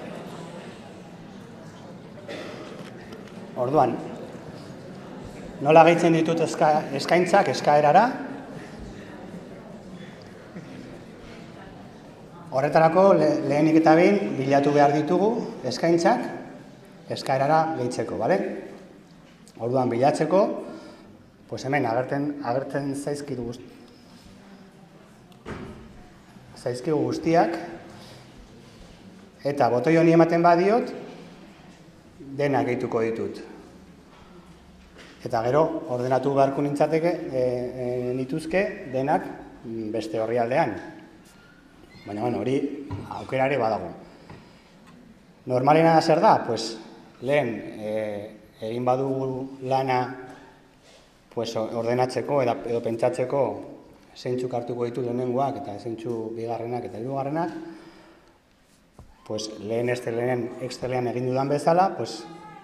Speaker 2: orduan, nola gehitzen ditut eska, eskaintzak eskaerara? Horretarako, lehenik eta behin, bilatu behar ditugu eskaintzak eskaerara gehitzeko, bale? Orduan, bilatzeko, pues hemen agerten, agertzen zaizkigu guzti, zaizkigu guztiak, eta botoi honi ematen badiot, dena gehituko ditut. Eta gero, ordenatu beharko nintzateke, e, e, nituzke, denak beste orrialdean. Baina, bueno, hori aukerare badago. Normalena zer da? Pues, lehen, e, egin badugu lana pues, ordenatzeko edo, edo pentsatzeko zeintzuk hartuko ditu lehenengoak eta zeintzu bigarrenak eta hirugarrenak, pues, lehen estelean, extelean egin dudan bezala, pues,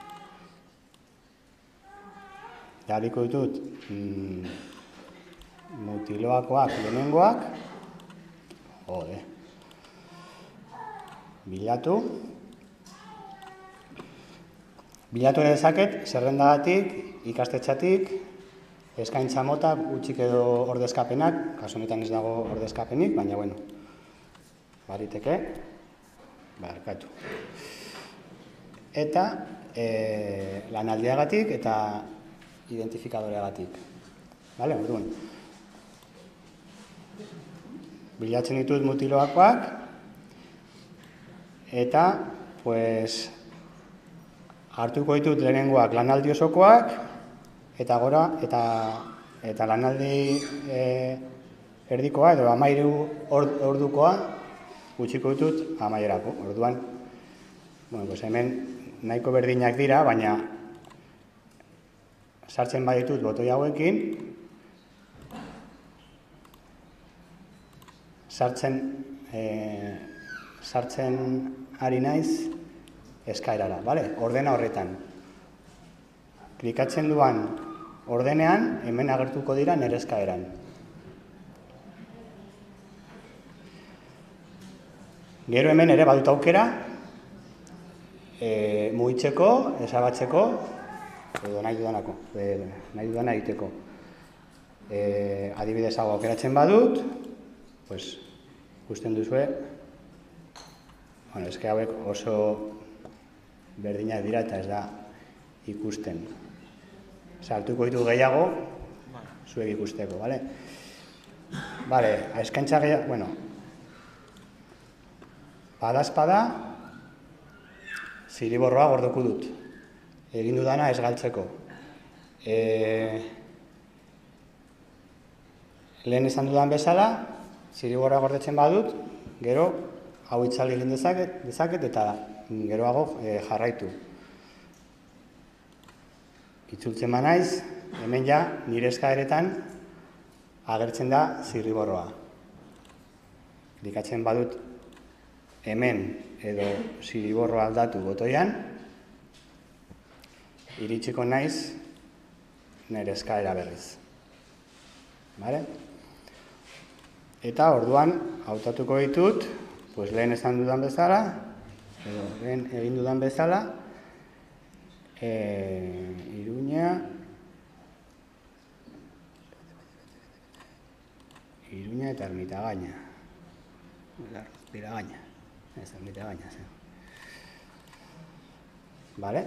Speaker 2: jarriko ditut mm, mutiloakoak lehenengoak, jode, bilatu, bilatu ere dezaket, zerrendagatik, ikastetxatik, eskaintza mota, gutxik edo ordezkapenak, kasu honetan ez dago ordezkapenik, baina, bueno, bariteke. barkatu. Eta e, lanaldiagatik eta identifikadoreagatik. Vale, orduan. Bilatzen ditut mutiloakoak, eta, pues, hartuko ditut lehenengoak lanaldi osokoak, eta gora, eta, eta lanaldi e, erdikoa, edo amairu ordukoa, gutxiko ditut amaierako. Orduan, bueno, pues hemen nahiko berdinak dira, baina sartzen baditut botoi hauekin, sartzen, e, sartzen ari naiz eskaerara, bale? Ordena horretan. Klikatzen duan ordenean, hemen agertuko dira nire eskaeran. Gero hemen ere badut aukera, e, mugitzeko, ezabatzeko, edo nahi dudanako, e, nahi dudana egiteko. E, adibidez hau aukeratzen badut, pues, ikusten duzue, bueno, eske hauek oso berdinak dira eta ez da ikusten. Sartuko ditu gehiago, zuek ikusteko, bale? Bale, eskaintza gehiago, bueno, badazpada, ziriborroa gordoko dut. Egin dudana ez galtzeko. E, lehen esan dudan bezala, ziriborroa gordetzen badut, gero hau itzali egin dezaket, dezaket eta geroago e, jarraitu. Itzultzen manaiz, hemen ja nire eskaeretan agertzen da zirriborroa. Klikatzen badut hemen edo zirriborroa aldatu botoian, iritsiko naiz nire eskaera berriz. Vale? Eta orduan hautatuko ditut, pues lehen esan dudan bezala, edo lehen egin dudan bezala, e, Iruña, Iruña eta Ermitagaina. Ermitagaina. Ez, Ermitagaina, zen. Vale?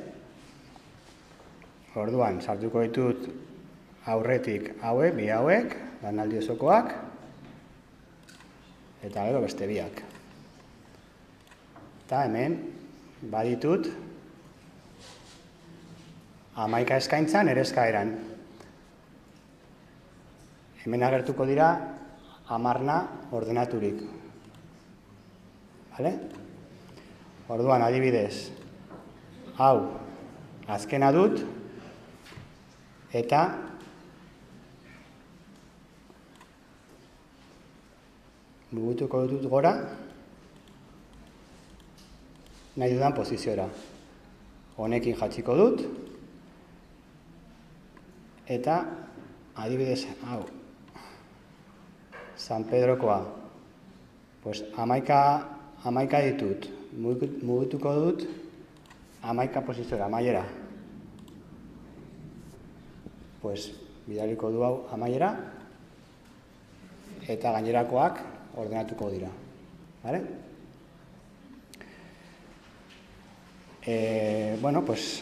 Speaker 2: Orduan, sartuko ditut aurretik hauek, bi hauek, lanaldi osokoak, eta gero beste biak. Eta hemen, baditut, hamaika eskaintzan ere eskaeran. Hemen agertuko dira hamarna ordenaturik. Vale? Orduan, adibidez, hau, azkena dut, eta mugituko dut gora, nahi dudan poziziora. Honekin jatziko dut, eta adibidez, hau, San Pedrokoa, pues hamaika, hamaika ditut, mugituko dut, hamaika poziziora, amaiera. Pues bidaliko du hau amaiera, eta gainerakoak ordenatuko dira. Vale? Eh, bueno, pues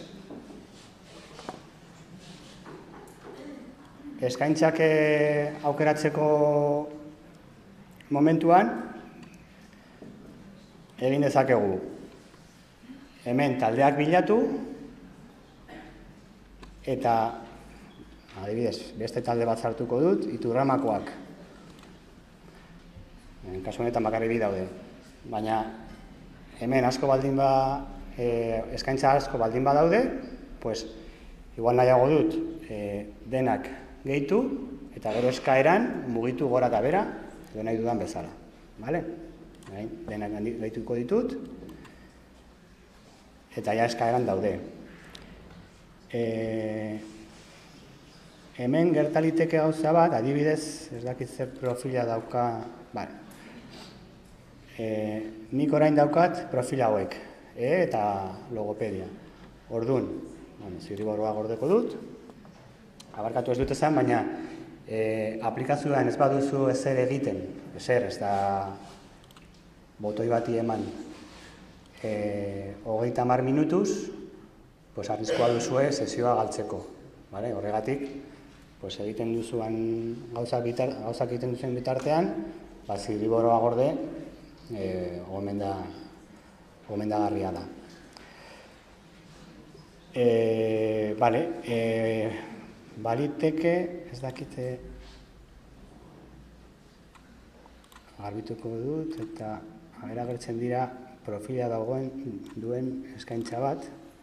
Speaker 2: eskaintzak aukeratzeko momentuan egin dezakegu. Hemen taldeak bilatu eta adibidez, beste talde bat sartuko dut, Iturramakoak. En kasu honetan bakarrik bi daude. Baina hemen asko baldin ba, e, eskaintza asko baldin ba daude, pues, igual nahiago dut e, denak gehitu, eta gero eskaeran mugitu gora eta bera, edo nahi dudan bezala. Vale? Denak gehituko ditut, eta ja eskaeran daude. E, Hemen gertaliteke gauza bat, adibidez, ez dakit zer profila dauka, bale. E, nik orain daukat profila hauek, e, eta logopedia. Orduan, bueno, zirriborroa gordeko dut, abarkatu ez dut esan, baina e, aplikazioan ez baduzu ezer egiten, ezer, ez da botoi bati eman, e, hogeita hamar minutuz, pues, arriskua duzue sesioa galtzeko. Vale? Horregatik, pues, egiten duzuan gauzak, bitar, gauzak egiten duzuen bitartean, ba, zirriboroa gorde e, gomenda, gomendagarria da. E, vale, e, baliteke, ez dakite, garbituko dut, eta agertzen dira profila dagoen duen eskaintza bat.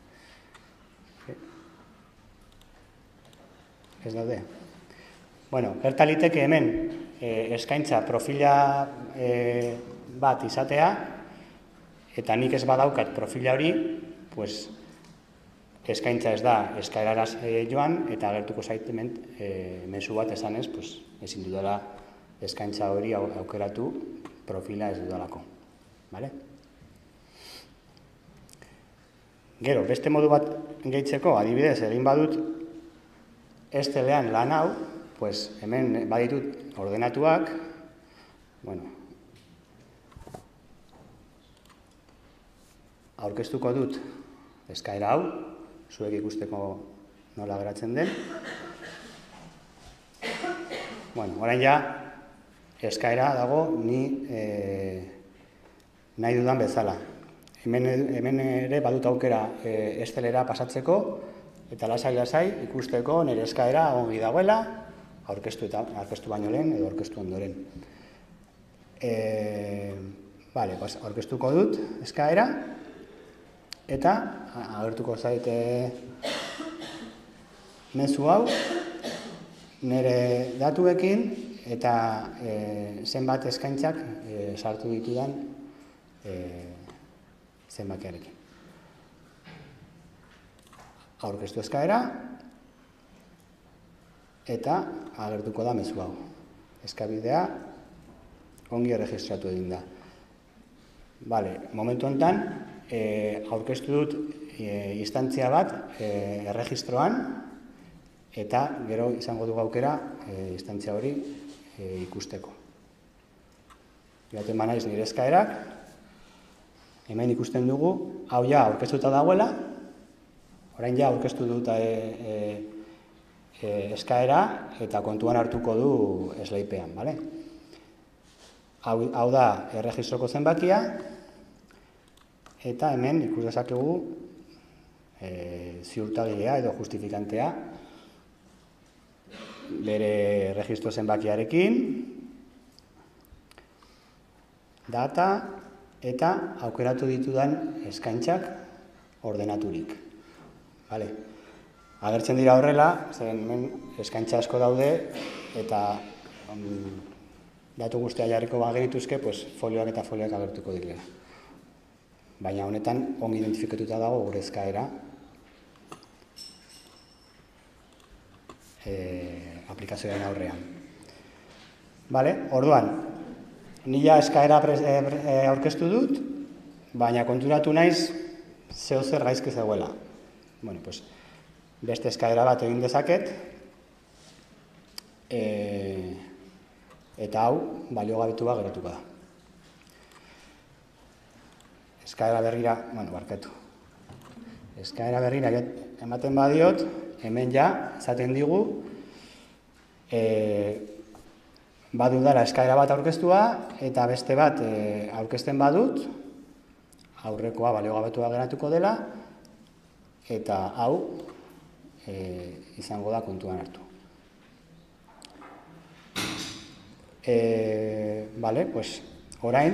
Speaker 2: Ez daude. Bueno, gerta liteke hemen eh, eskaintza profila eh, bat izatea, eta nik ez badaukat profila hori, pues, eskaintza ez da eskaeraraz eh, joan, eta agertuko zait hemen eh, mezu bat esanez, pues, ezin dudala eskaintza hori aukeratu profila ez dudalako. Vale? Gero, beste modu bat gehitzeko, adibidez, egin badut estelean lan hau, pues, hemen baditut ordenatuak, bueno, aurkeztuko dut eskaera hau, zuek ikusteko nola geratzen den. Bueno, orain ja, eskaera dago ni eh, nahi dudan bezala. Hemen, hemen ere badut aukera e, estelera pasatzeko, eta lasai-lasai ikusteko nire eskaera ongi dagoela, aurkeztu eta aurkeztu baino lehen edo aurkeztu ondoren. E, vale, pues, aurkeztuko dut eskaera, eta agertuko zaite mezu hau, nire datuekin, eta e, zenbat eskaintzak e, sartu ditudan e, zenbakiarekin. Aurkeztu eskaera, eta agertuko da mezu hau. Eskabidea ongi erregistratu egin da. Vale, momentu honetan, e, aurkeztu dut e, instantzia bat e, erregistroan, eta gero izango dugu aukera e, instantzia hori e, ikusteko. Joaten banaiz nire eskaerak, hemen ikusten dugu, hau ja aurkeztuta dagoela, orain ja aurkeztu dut e, e, e, eskaera eta kontuan hartuko du esleipean, bale? Hau, hau da erregistroko zenbakia, eta hemen ikus dezakegu e, ziurtagilea edo justifikantea bere erregistro zenbakiarekin, data, eta aukeratu ditudan eskaintzak ordenaturik. Vale. Agertzen dira horrela, zeren hemen eskaintza asko daude, eta um, datu guztia jarriko bagenituzke, pues, folioak eta folioak agertuko direla. Baina honetan ongi identifikatuta dago gure eskaera e, aplikazioaren aurrean. Vale, orduan, nila eskaera e, aurkeztu dut, baina konturatu naiz zeo zer gaizki zegoela. Bueno, pues, beste eskaera bat egin dezaket, e, eta hau baliogabetua geratuko da. Eskaera berrira, bueno, barkatu. Eskaera berrira ematen badiot, hemen ja, esaten digu, e, badudala eskaera bat aurkeztua, eta beste bat e, aurkezten badut, aurrekoa baliogabetua geratuko dela, eta hau e, izango da kontuan hartu. E, vale, pues, orain,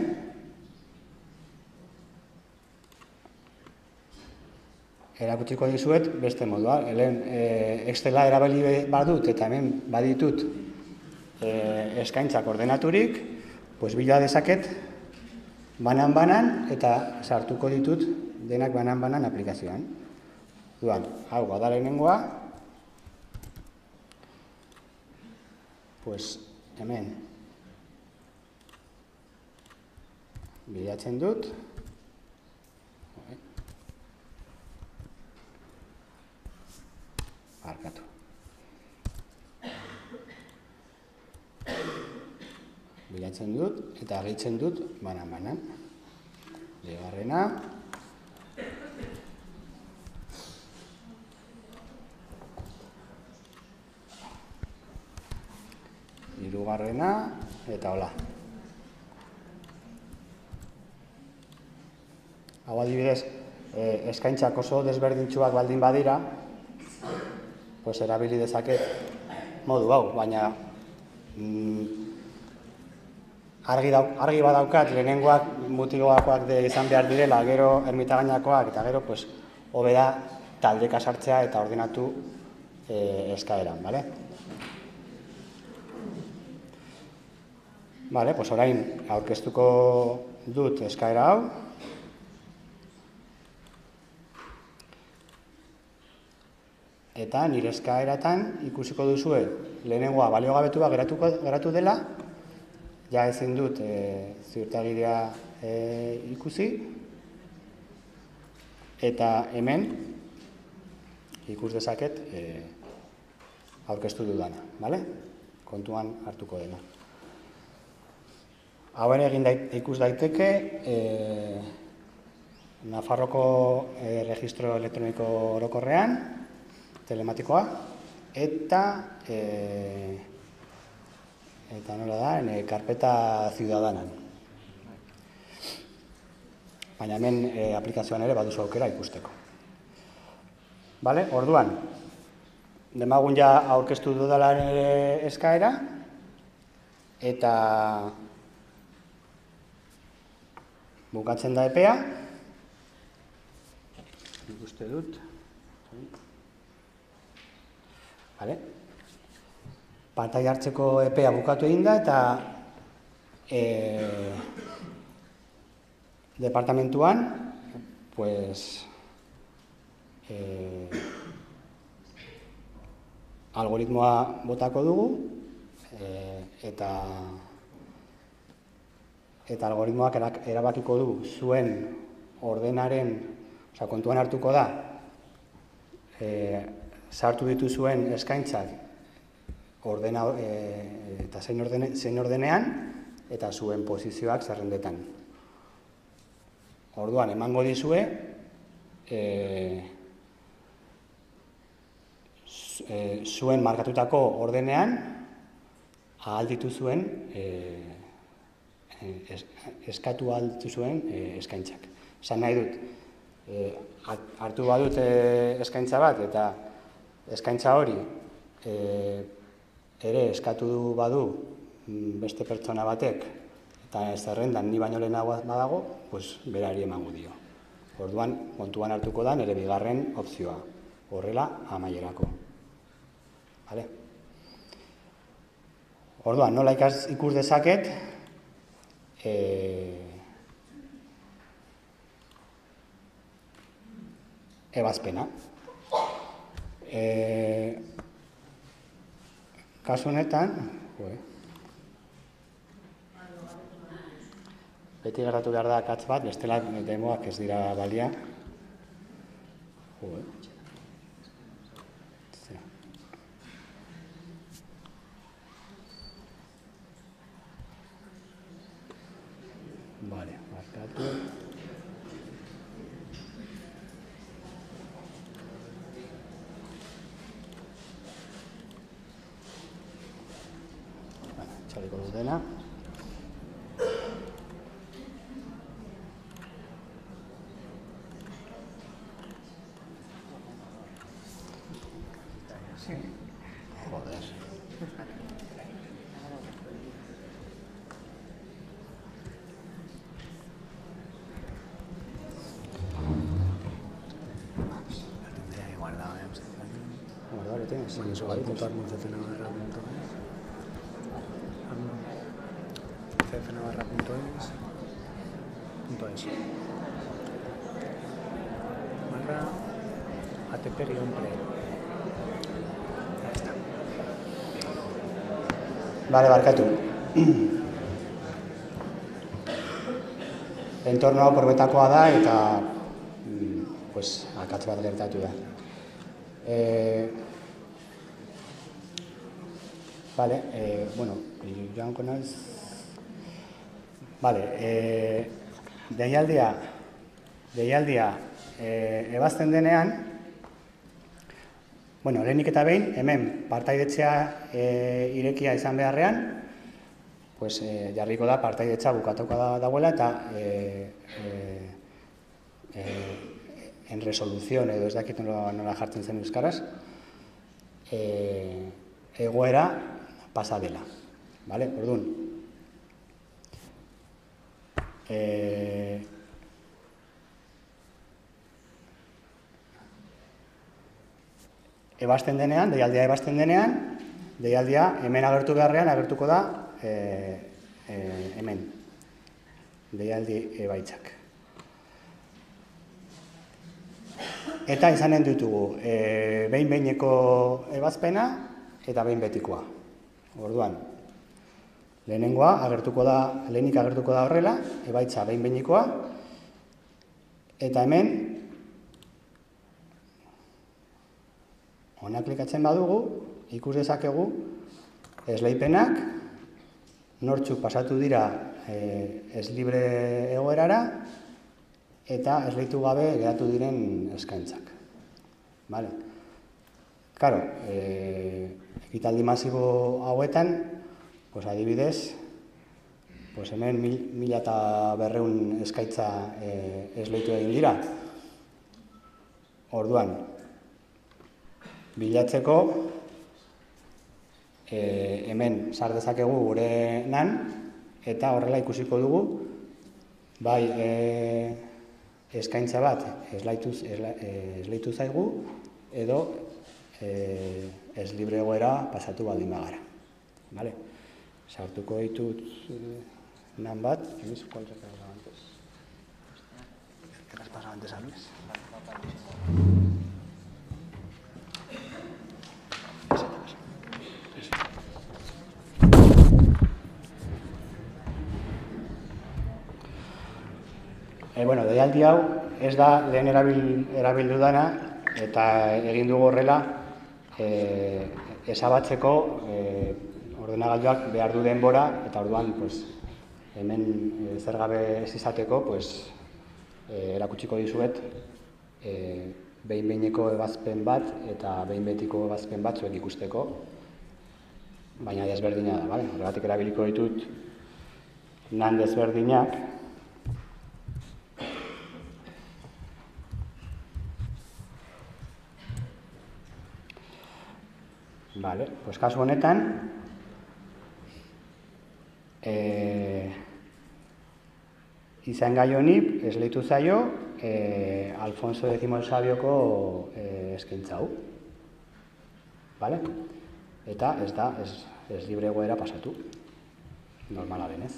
Speaker 2: erakutsiko dizuet beste modua. Helen, e, Excela erabili badut, eta hemen baditut e, eskaintzak ordenaturik, pues, bila dezaket banan-banan, eta sartuko ditut denak banan-banan aplikazioan. Duan, hau, bada lehenengoa, pues, hemen bilatzen dut, barkatu. Bilatzen dut, eta gehitzen dut banan-banan. Bigarrena, bigarrena, eta hola. Hau adibidez, eskaintzak oso desberdintsuak baldin badira, pues erabili dezaket modu hau, baina argi badaukat lehenengoak mutiloakoak izan behar direla, gero ermitagainakoak, eta gero hobe da taldeka sartzea eta ordenatu eskaeran, bale? Bale, pues orain aurkeztuko dut eskaera hau. Eta nire eskaeratan ikusiko duzue lehenengoa baliogabetua geratu dela, ja ezin dut ziurtagilea ikusi, eta hemen ikus dezaket aurkeztu dudana, bale? Kontuan hartuko dena. Hauen egin ikus daiteke Nafarroko Registro Elektroniko Orokorrean, telematikoa, eta eta nola da, karpeta ciudadanan. Baina hemen aplikazioan ere baduzu aukera ikusteko. Bale, orduan, demagun ja aurkeztu dudalaren ere eskaera, eta bukatzen da epea, ikuste dut, Vale. Pantai hartzeko epea bukatu egin da, eta e, departamentuan pues, e, algoritmoa botako dugu, e, eta, eta algoritmoak erabakiko du zuen ordenaren, oza, kontuan hartuko da, e, sartu dituzuen eskaintzak ordena, e, eta zein, ordene, zein ordenean eta zuen posizioak zerrendetan. Orduan, emango dizue e, e, zuen markatutako ordenean ahal dituzuen e, es, eskatu ahal dituzuen e, eskaintzak. Esan nahi dut, e, hartu badut e, eskaintza bat eta eskaintza hori e, ere eskatu badu beste pertsona batek eta zerrendan ni baino lehenago badago, pues berari emango dio. Orduan, kontuan hartuko da nire bigarren opzioa. Horrela, amaierako. Vale? Orduan, nola ikas, ikus dezaket e, ebazpena. E, kasu honetan, beti gertatu behar da akats bat, bestela demoak ez dira balia. Vale, markatu. Txaliko dut dena. Joder. Guardar, ¿lo tienes? Sí, eso va a apuntar mucho C F Navarra punto es. C F Navarra punto es. Barra A T P guión pre. Ahí está. Vale, barkatu. Entorno hau probetakoa da eta pues, akats bat gertatu da. Eh, vale, eh, bueno, joango naiz. Vale, eh, deialdia, deialdia eh, ebazten denean, bueno, lehenik eta behin, hemen partaidetzea e, irekia izan beharrean, pues, e, jarriko da partaidetza bukatuko da dagoela eta e, e, e, en resolución edo ez dakit nola, nola jartzen zen euskaraz, e, egoera pasa dela. Vale? Orduan, e, ebazten denean, deialdia ebazten denean, deialdia hemen agertu beharrean agertuko da e, e, hemen, deialdi ebaitzak. Eta izanen ditugu e, behin-behineko ebazpena eta behin-betikoa. Orduan, lehenengoa agertuko da, lehenik agertuko da horrela, ebaitza behin-behinikoa, eta hemen hona klikatzen badugu, ikus dezakegu esleipenak nortzuk pasatu dira e, ez libre egoerara eta esleitu gabe geratu diren eskaintzak. Vale. Claro, e, ekitaldi masibo hauetan, pues adibidez, pues hemen mil, mila eta berreun eskaitza e, esleitu egin dira. Orduan, bilatzeko, e, hemen sar dezakegu gure nan, eta horrela ikusiko dugu, bai e, eskaintza bat esleitu, esla, e, esleitu zaigu, edo e, ez libre egoera pasatu baldin bagara. Vale? Sartuko ditut nan bat, ¿tienes cuál se ha pasado antes? ¿Qué has pasado antes a Luis? E, bueno, deialdi hau ez da lehen erabil, erabildu dana eta egin dugu horrela e, ezabatzeko e, ordenagailuak behar du denbora eta orduan pues, hemen e, zer gabe ez izateko pues, e, erakutsiko dizuet e, behin-behineko ebazpen bat eta behin-betiko ebazpen bat zuek ikusteko, baina desberdina da, bale? Horregatik erabiliko ditut nan desberdinak. Vale, pues kasu honetan, e, izan gai honi esleitu zaio e, Alfonso X Sabioko e, eskaintza hau. Vale? Eta ez da, ez, ez libre egoera pasatu. Normala denez.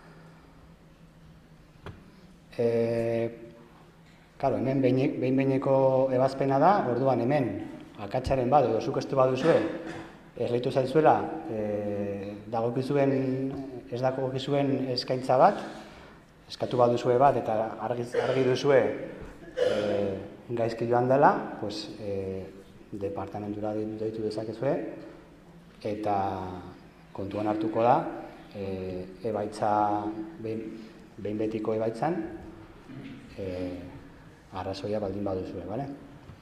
Speaker 2: E, claro, hemen behin-behineko ebazpena da, orduan hemen akatsaren bat, edo zuk estu baduzue, esleitu zaizuela, e, dagokizuen, ez dagokizuen eskaintza bat, eskatu baduzue bat, eta argi, argi duzue e, gaizki joan dela, pues, e, departamentura deitu dezakezue, eta kontuan hartuko da, e, ebaitza, behin, behin betiko ebaitzan, e, arrazoia baldin baduzue, bale?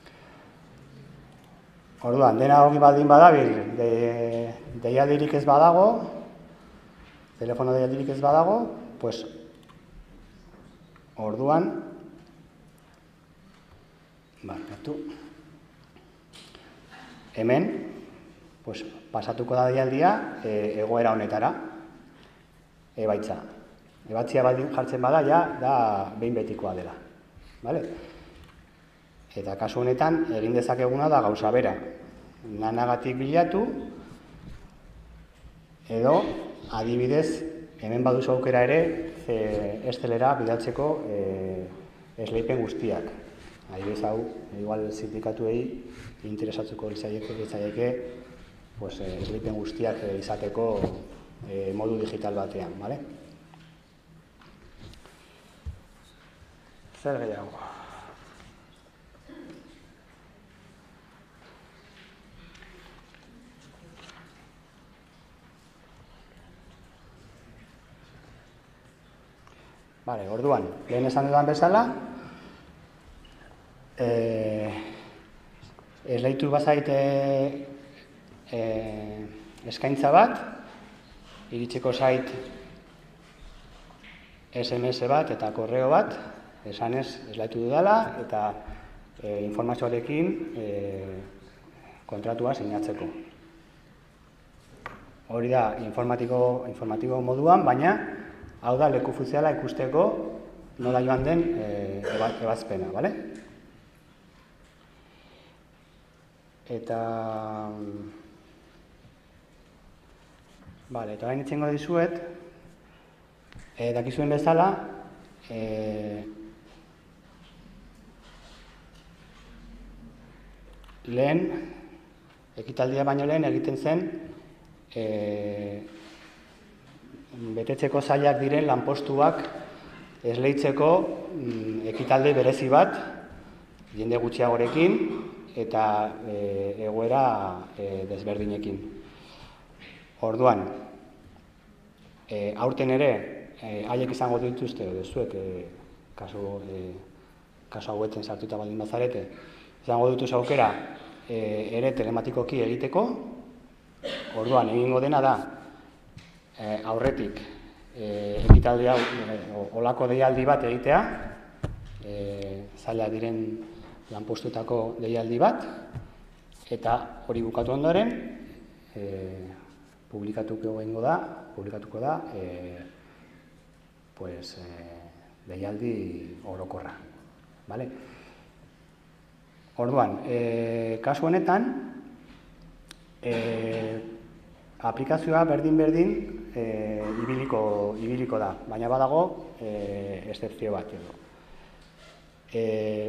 Speaker 2: Orduan, dena hogi baldin badabil, de, deialdirik ez badago, telefono deialdirik ez badago, pues, orduan, barkatu, hemen, pues, pasatuko da deialdia e, egoera honetara, ebaitza. Ebatzia baldin jartzen bada, ja, da behin betikoa dela. Vale? Eta kasu honetan, egin dezakeguna da gauza bera. Nanagatik bilatu, edo, adibidez, hemen baduzu aukera ere, e, estelera bidaltzeko e, esleipen guztiak. Adibidez hau, igual sindikatuei interesatzuko litzaieke, pues, e, esleipen guztiak e, izateko e, modu digital batean, bale? Zer gehiago? Vale, orduan, lehen esan dudan bezala, eh, esleitu bazaite eh, eskaintza bat, iritsiko zait S M S bat eta korreo bat, esanez eslaitu dudala eta e, informazioarekin e, kontratua sinatzeko. Hori da informatiko, informatiko moduan, baina hau da leku ofiziala ikusteko nola joan den e, ebazpena, bale? Eta... Bale, eta orain itxengo dizuet, e, dakizuen bezala, e, lehen, ekitaldia baino lehen egiten zen, e, betetzeko zailak diren lanpostuak esleitzeko mm, ekitaldi berezi bat, jende gutxiagorekin eta e, egoera e, desberdinekin. Orduan, e, aurten ere, e, haiek izango dituzte, edo zuek, e, kasu, e, kasu hauetzen sartuta baldin bazarete, izango dituz aukera e, ere telematikoki egiteko. Orduan, egingo dena da, e, aurretik, e, ekitaldi hau, e, olako deialdi bat egitea, e, zaila diren lanpostutako deialdi bat, eta hori bukatu ondoren, e, publikatuko egingo da, publikatuko da, e, pues, e, deialdi orokorra. Vale? Orduan, e, kasu honetan, e, aplikazioa berdin-berdin e, ibiliko, ibiliko da, baina badago e, excepzio bat edo. E,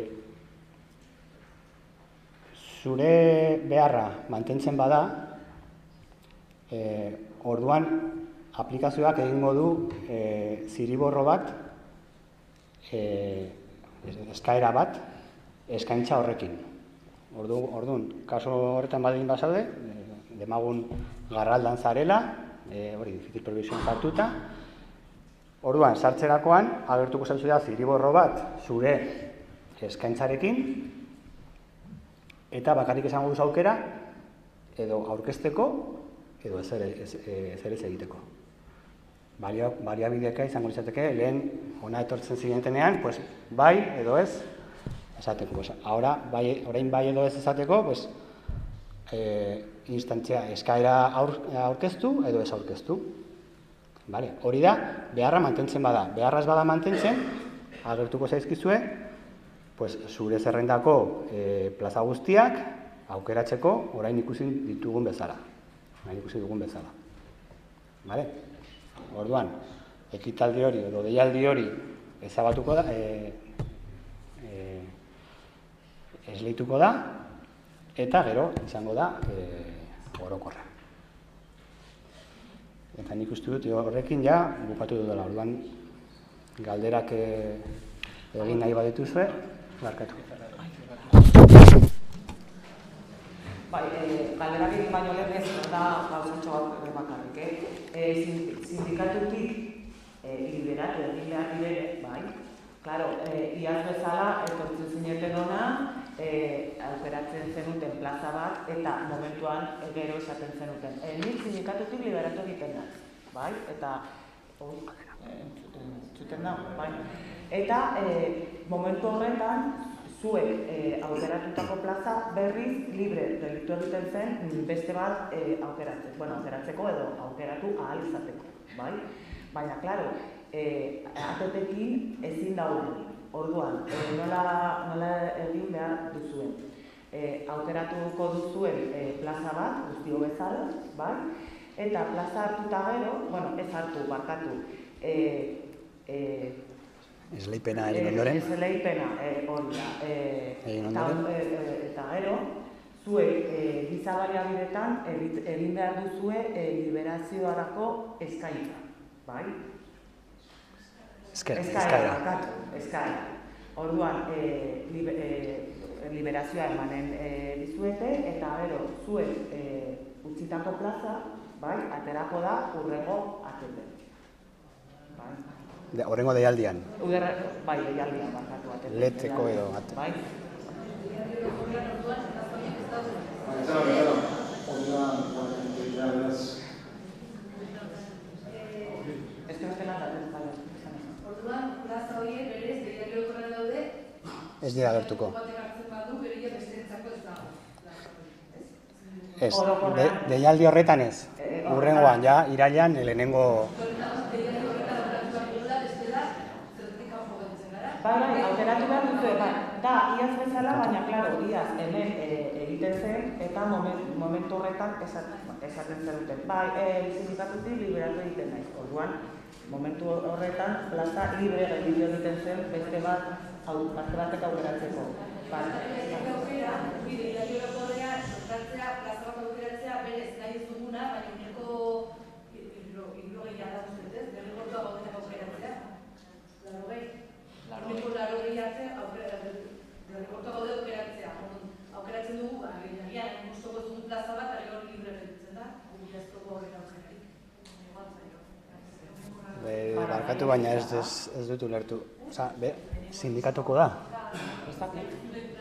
Speaker 2: zure beharra mantentzen bada, E, orduan, aplikazioak egingo du e, ziriborro bat, e, eskaera bat, eskaintza horrekin. Ordu, orduan, kaso horretan badin bazaude, e, demagun garraldan zarela, e, hori, difícil provision hartuta. Orduan, sartzerakoan, agertuko zaizu da ziriborro bat zure eskaintzarekin, eta bakarrik esango duzu aukera, edo aurkezteko, edo ezer ez egiteko. Baliabideka izango izateke, lehen hona etortzen zirentenean, pues, bai edo ez esateko. Pues, ahora, bai, orain bai edo ez esateko, pues, e, instantzia eskaera aur, aurkeztu edo ez aurkeztu. Vale, hori da, beharra mantentzen bada. Beharra ez bada mantentzen, agertuko zaizkizue, pues, zure zerrendako e, plaza guztiak aukeratzeko orain ikusi ditugun bezala. Nahi ikusi dugun bezala. Vale? Orduan, ekitaldi hori edo deialdi hori ezabatuko da, e, e, esleituko da, eta gero izango da e, orokorra. Eta nik uste dut horrekin ja bukatu dudala. Orduan, galderak e, egin nahi badituzue, barkatu.
Speaker 1: Bai, e, galderak egin baino lehen ez da gauzatxo bat bakarrik, eh? E, sindikatutik e, liberatu egin behar direne, bai. Claro, e, iaz bezala, etortzen zineten ona, e, aukeratzen zenuten plaza bat, eta momentuan e, gero esaten zenuten. E, nik sindikatutik liberatu egiten da, bai? Eta, oi, e, entzuten da, bai? Eta, e, momentu horretan, zuek e, aukeratutako plaza berriz libre delitu egiten zen beste bat e, aukeratzen, bueno, aukeratzeko edo aukeratu ahal izateko, bai? Baina, klaro, e, A T P-ekin ezin daude. Orduan, e, nola, nola egin behar duzuen. E, aukeratuko duzuen e, plaza bat, guztio bezala, bai? Eta plaza hartuta gero, bueno, ez hartu, barkatu, e, e,
Speaker 2: Esleipena egin ondoren?
Speaker 1: Esleipena hori da. Eta gero, zuek giza baliabidetan egin behar duzue liberazioarako eskaintza. Bai?
Speaker 2: Eskaera.
Speaker 1: Eskaera. Orduan, liberazioa emanen dizuete, eta gero, zuek utzitako plaza, bai, aterako da urrengo atenden. Bai?
Speaker 2: Horrengo deialdian?
Speaker 1: Bai, deialdian bakatu atenden.
Speaker 2: Letzeko edo atenden.
Speaker 1: Bai?
Speaker 2: ez dira gertuko. Ez, de, deialdi horretan ez. Hurrengoan, ja, irailean, lehenengo...
Speaker 1: Bai, bai, aukeratu behar dute, bai, da, iaz bezala, baina, klaro, iaz hemen egiten zen, eta momentu horretan esaten zenuten. Bai, sindikatutik liberatu egiten naiz, orduan, momentu horretan, plaza libre egiten zen beste bat, beste batek aukeratzeko. Bai,
Speaker 3: aukera, bide, irailerako dea, sortatzea, plaza bat aukeratzea, berez, nahi ez duguna, baina uneko irrogei da guztetez, derrigortua gaudenak aukeratzea. Larrogei. Uneko larrogei arte, derrigortua gaude aukeratzea. Aukeratzen dugu, agian, guztoko dugun plaza bat, ari hori libre gelditzen da, gubiaztoko horrela aukerarik.
Speaker 2: Barkatu baina ez dut ulertu. Osa, be, sindikatuko da?
Speaker 1: Ez dakit.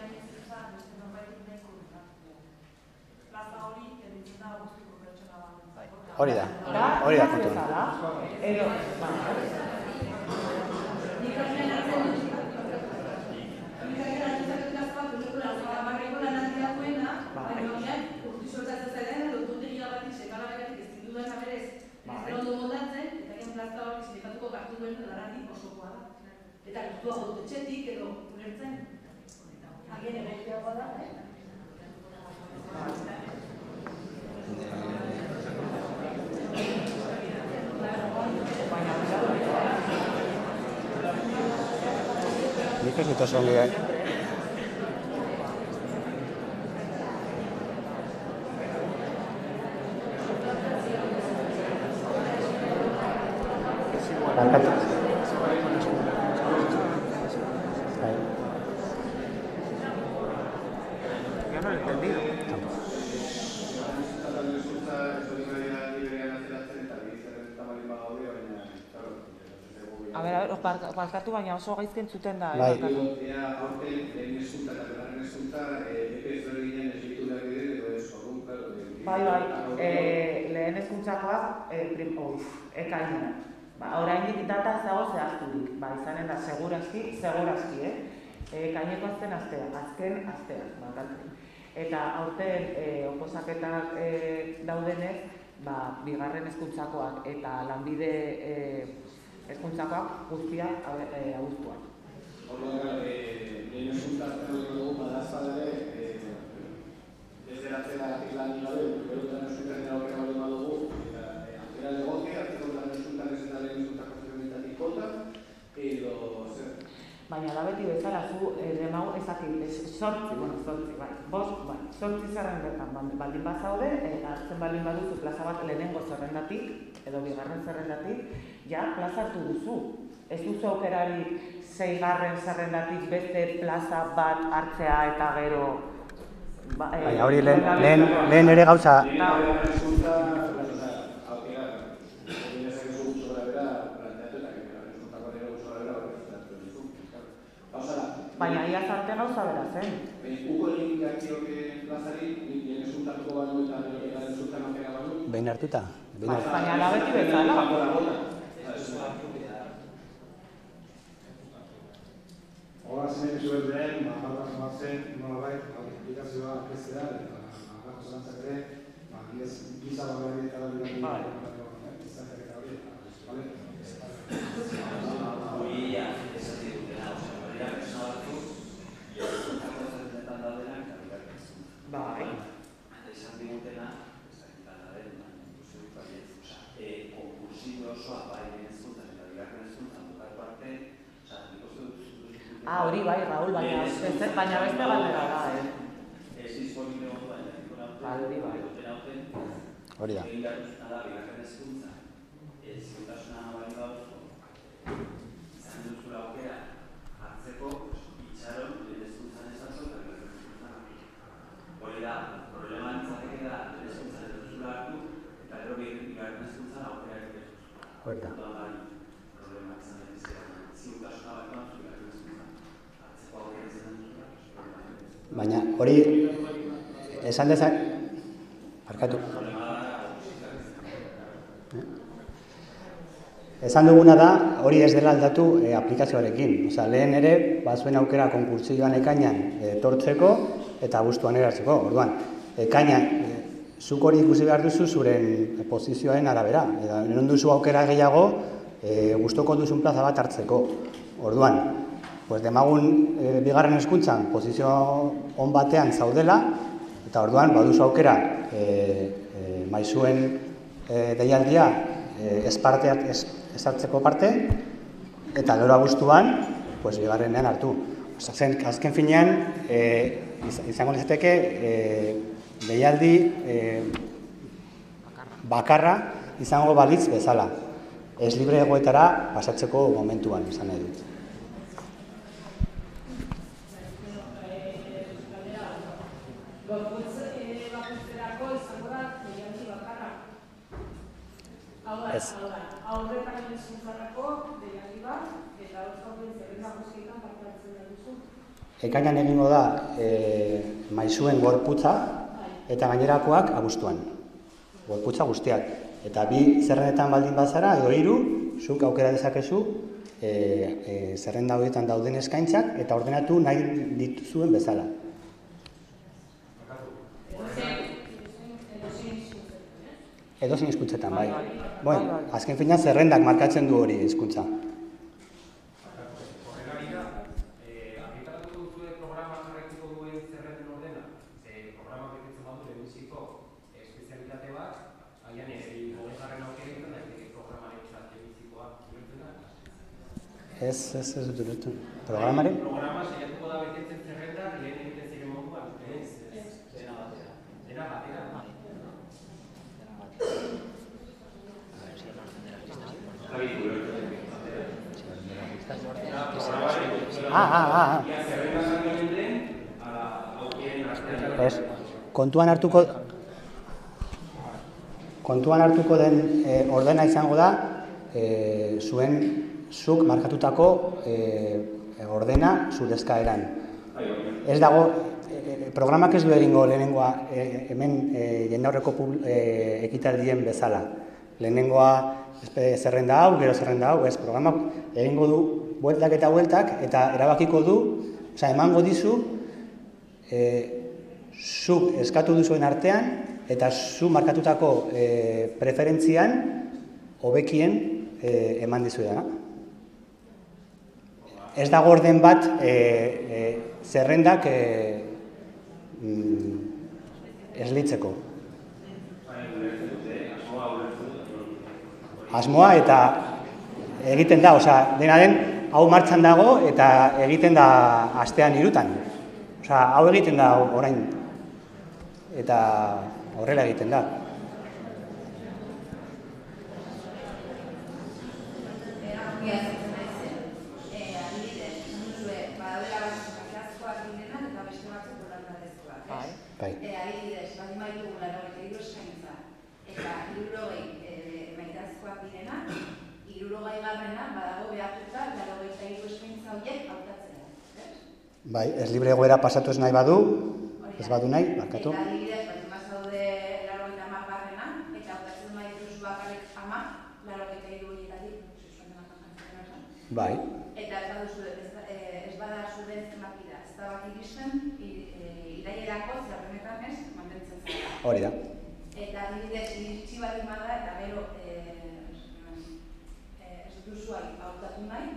Speaker 2: Hori da, hori da kontu.
Speaker 3: Eta gertua gotetxetik edo ulertzen, agien egoiteagoa da, eh?
Speaker 2: Nik ez dut oso ongi, eh? Barkatu.
Speaker 1: Yo no lo he entendido. A ver, a ver, barkatu baina oso gaizki entzuten da.
Speaker 2: Bai.
Speaker 1: Bai, bai, lehen hezkuntzakoak ekainean. Oraindik data ez dago zehazturik, ba, izanen da, segurazki, segurazki, eh? Ekaineko azken astea, azken astea, barkatu. Eta aurten oposaketak daudenez, bigarren hezkuntzakoak eta lanbide hezkuntzakoak guztiak abuztuan.
Speaker 4: Horrela, lehen hezkuntzatzen dugu badazadere, ez deratzea lan gabe, berutan hezkuntzaren aurrera bali badugu, aukera legoke, hartzeko lan hezkuntzan ez eta lehen hezkuntzako zerrendetatik kota, edo zer.
Speaker 1: Baina da beti bezala, zu demau ezakit, sortzi, bueno, sortzi, bai, bost, bai, sortzi zerrendetan baldin bat zaude, eta hartzen baldin baduzu plaza bat lehenengo zerrendatik, edo bigarren zerrendatik, ja, plaza hartu duzu. Ez duzu aukerari seigarren zerrendatik beste plaza bat hartzea eta gero...
Speaker 2: Baina hori lehen ere gauza...
Speaker 1: Baina ia zarte gauza bera zen.
Speaker 4: Uko egin gakioke plazari, lehen esuntatuko banu eta lehen esuntan aukera banu.
Speaker 2: Behin hartuta?
Speaker 1: Baina da beti bezala.
Speaker 5: Hora zen zuen lehen, bat zen, nolabait, aplikazioa aurkeztea, eta agarko zelantzak ere, giza bagarri eta da bilatik izatea eta hori, bale?
Speaker 6: Hori esatik dutena, oza, hori da persona batzu, jortzako zerretan daudenak, eta bigarren hezkuntza.
Speaker 1: Bai.
Speaker 6: Esan digutena, ez dakitan da den, inkluso dut baiet, oza, konkursio osoa bai hezkuntzan eta bigarren hezkuntzan bukatu arte, oza, nik uste dut.
Speaker 1: Ah, hori bai, Raúl, baina beste galdera da, eh?
Speaker 6: Ez disponible moduan,
Speaker 1: Bai, hori bai.
Speaker 2: Hori da.
Speaker 6: Egin behar duzuna da, bigarren hezkuntza, ziurtasuna bali baduzu, izan duzula aukera hartzeko, itxaron, lehen hezkuntzan esatzo eta bigarren hezkuntzan. Hori da, problema nintzateke da, lehen hezkuntzan ez duzula hartu, eta gero bigarren hezkuntzan aukera egin duzula.
Speaker 2: Hori da.
Speaker 6: Problema izan dut izan, ziurtasuna bali baduzu, bigarren hezkuntzan hartzeko aukera izan duzula.
Speaker 2: Baina hori esan dezak... Barkatu. Esan duguna da, hori ez dela aldatu e, aplikazioarekin. Osea, lehen ere, bazuen aukera konkurtsioan ekainan etortzeko eta abuztuan eratzeko. Orduan, ekainan, e, zuk hori ikusi behar duzu zuren posizioaren arabera. Eta non duzu aukera gehiago, e, gustoko duzun plaza bat hartzeko. Orduan, pues demagun e, bigarren hezkuntzan posizio on batean zaudela, eta orduan, baduzu aukera e, e, maizuen e, deialdia e, ez parteak, ez esartzeko parte, eta gero abuztuan, pues, bigarrenean hartu. Zen, azken finean, e, izango izateke, e, deialdi e, bakarra izango balitz bezala. Ez libre egoetara pasatzeko momentuan izan nahi dut. Ez.
Speaker 3: Aurretan hezkuntzarako deialdi bat eta horren zerrenda guztietan parte hartzen da duzu.
Speaker 2: Ekainan egingo da e, maizuen gorputza eta gainerakoak abuztuan. Gorputza guztiak. Eta bi zerrendetan baldin bazara, edo hiru, zuk aukera dezakezu e, e, zerrenda horietan dauden eskaintzak eta ordenatu nahi dituzuen bezala. Edozein hizkuntzetan, bai. Bueno, azken finean zerrendak markatzen du hori hizkuntza. Ez, ez, ez dut ulertu. Programare?
Speaker 7: Programa saiatuko da betetzen zerrendak lehen egiten ziren moduan. Ez, ez, dena batera. Dena batera.
Speaker 2: Ah, ah, ah. Ez, kontuan hartuko kontuan hartuko den e, ordena izango da e, zuen zuk markatutako e, ordena zure eskaeran. Ez dago, e, programak ez du egingo lehenengoa e, hemen e, jendaurreko e, ekitaldien bezala. Lehenengoa zerrenda hau, gero zerrenda hau, ez programak egingo du bueltak eta bueltak eta erabakiko du, osea, emango dizu e, zuk eskatu duzuen artean eta zu markatutako e, preferentzian hobekien e, eman dizuedana. Ez dago orden bat e, e, zerrendak e, mm, eslitzeko. Asmoa eta egiten da, osea, dena den hau martxan dago eta egiten da astean hirutan. Osea, hau egiten da orain eta horrela egiten da. Bai.
Speaker 3: Adibidez, baldin baditugu laurogeita hiru eskaintza eta hirurogei maitazkoak direna, hirurogei garrena badago behartuta laurogeita hiru eskaintza horiek hautatzea.
Speaker 2: Bai, ez libre egoera pasatu ez nahi badu, ez badu nahi, barkatu.
Speaker 3: Eta adibidez, baldin bazaude laurogeita hamar garrena eta hautatzen nahi dituzu bakarrik hamar, laurogeita hiru horietatik, zuen dena kantzen esan.
Speaker 2: Bai.
Speaker 3: Eta ez baduzu, ez bada zure zenbakira, ez da bat iristen, irailerako zerrenetan ez mantentzen zara.
Speaker 2: Hori da.
Speaker 3: Eta adibidez, iritsi bat imada eta gero ez duzu hautatu nahi.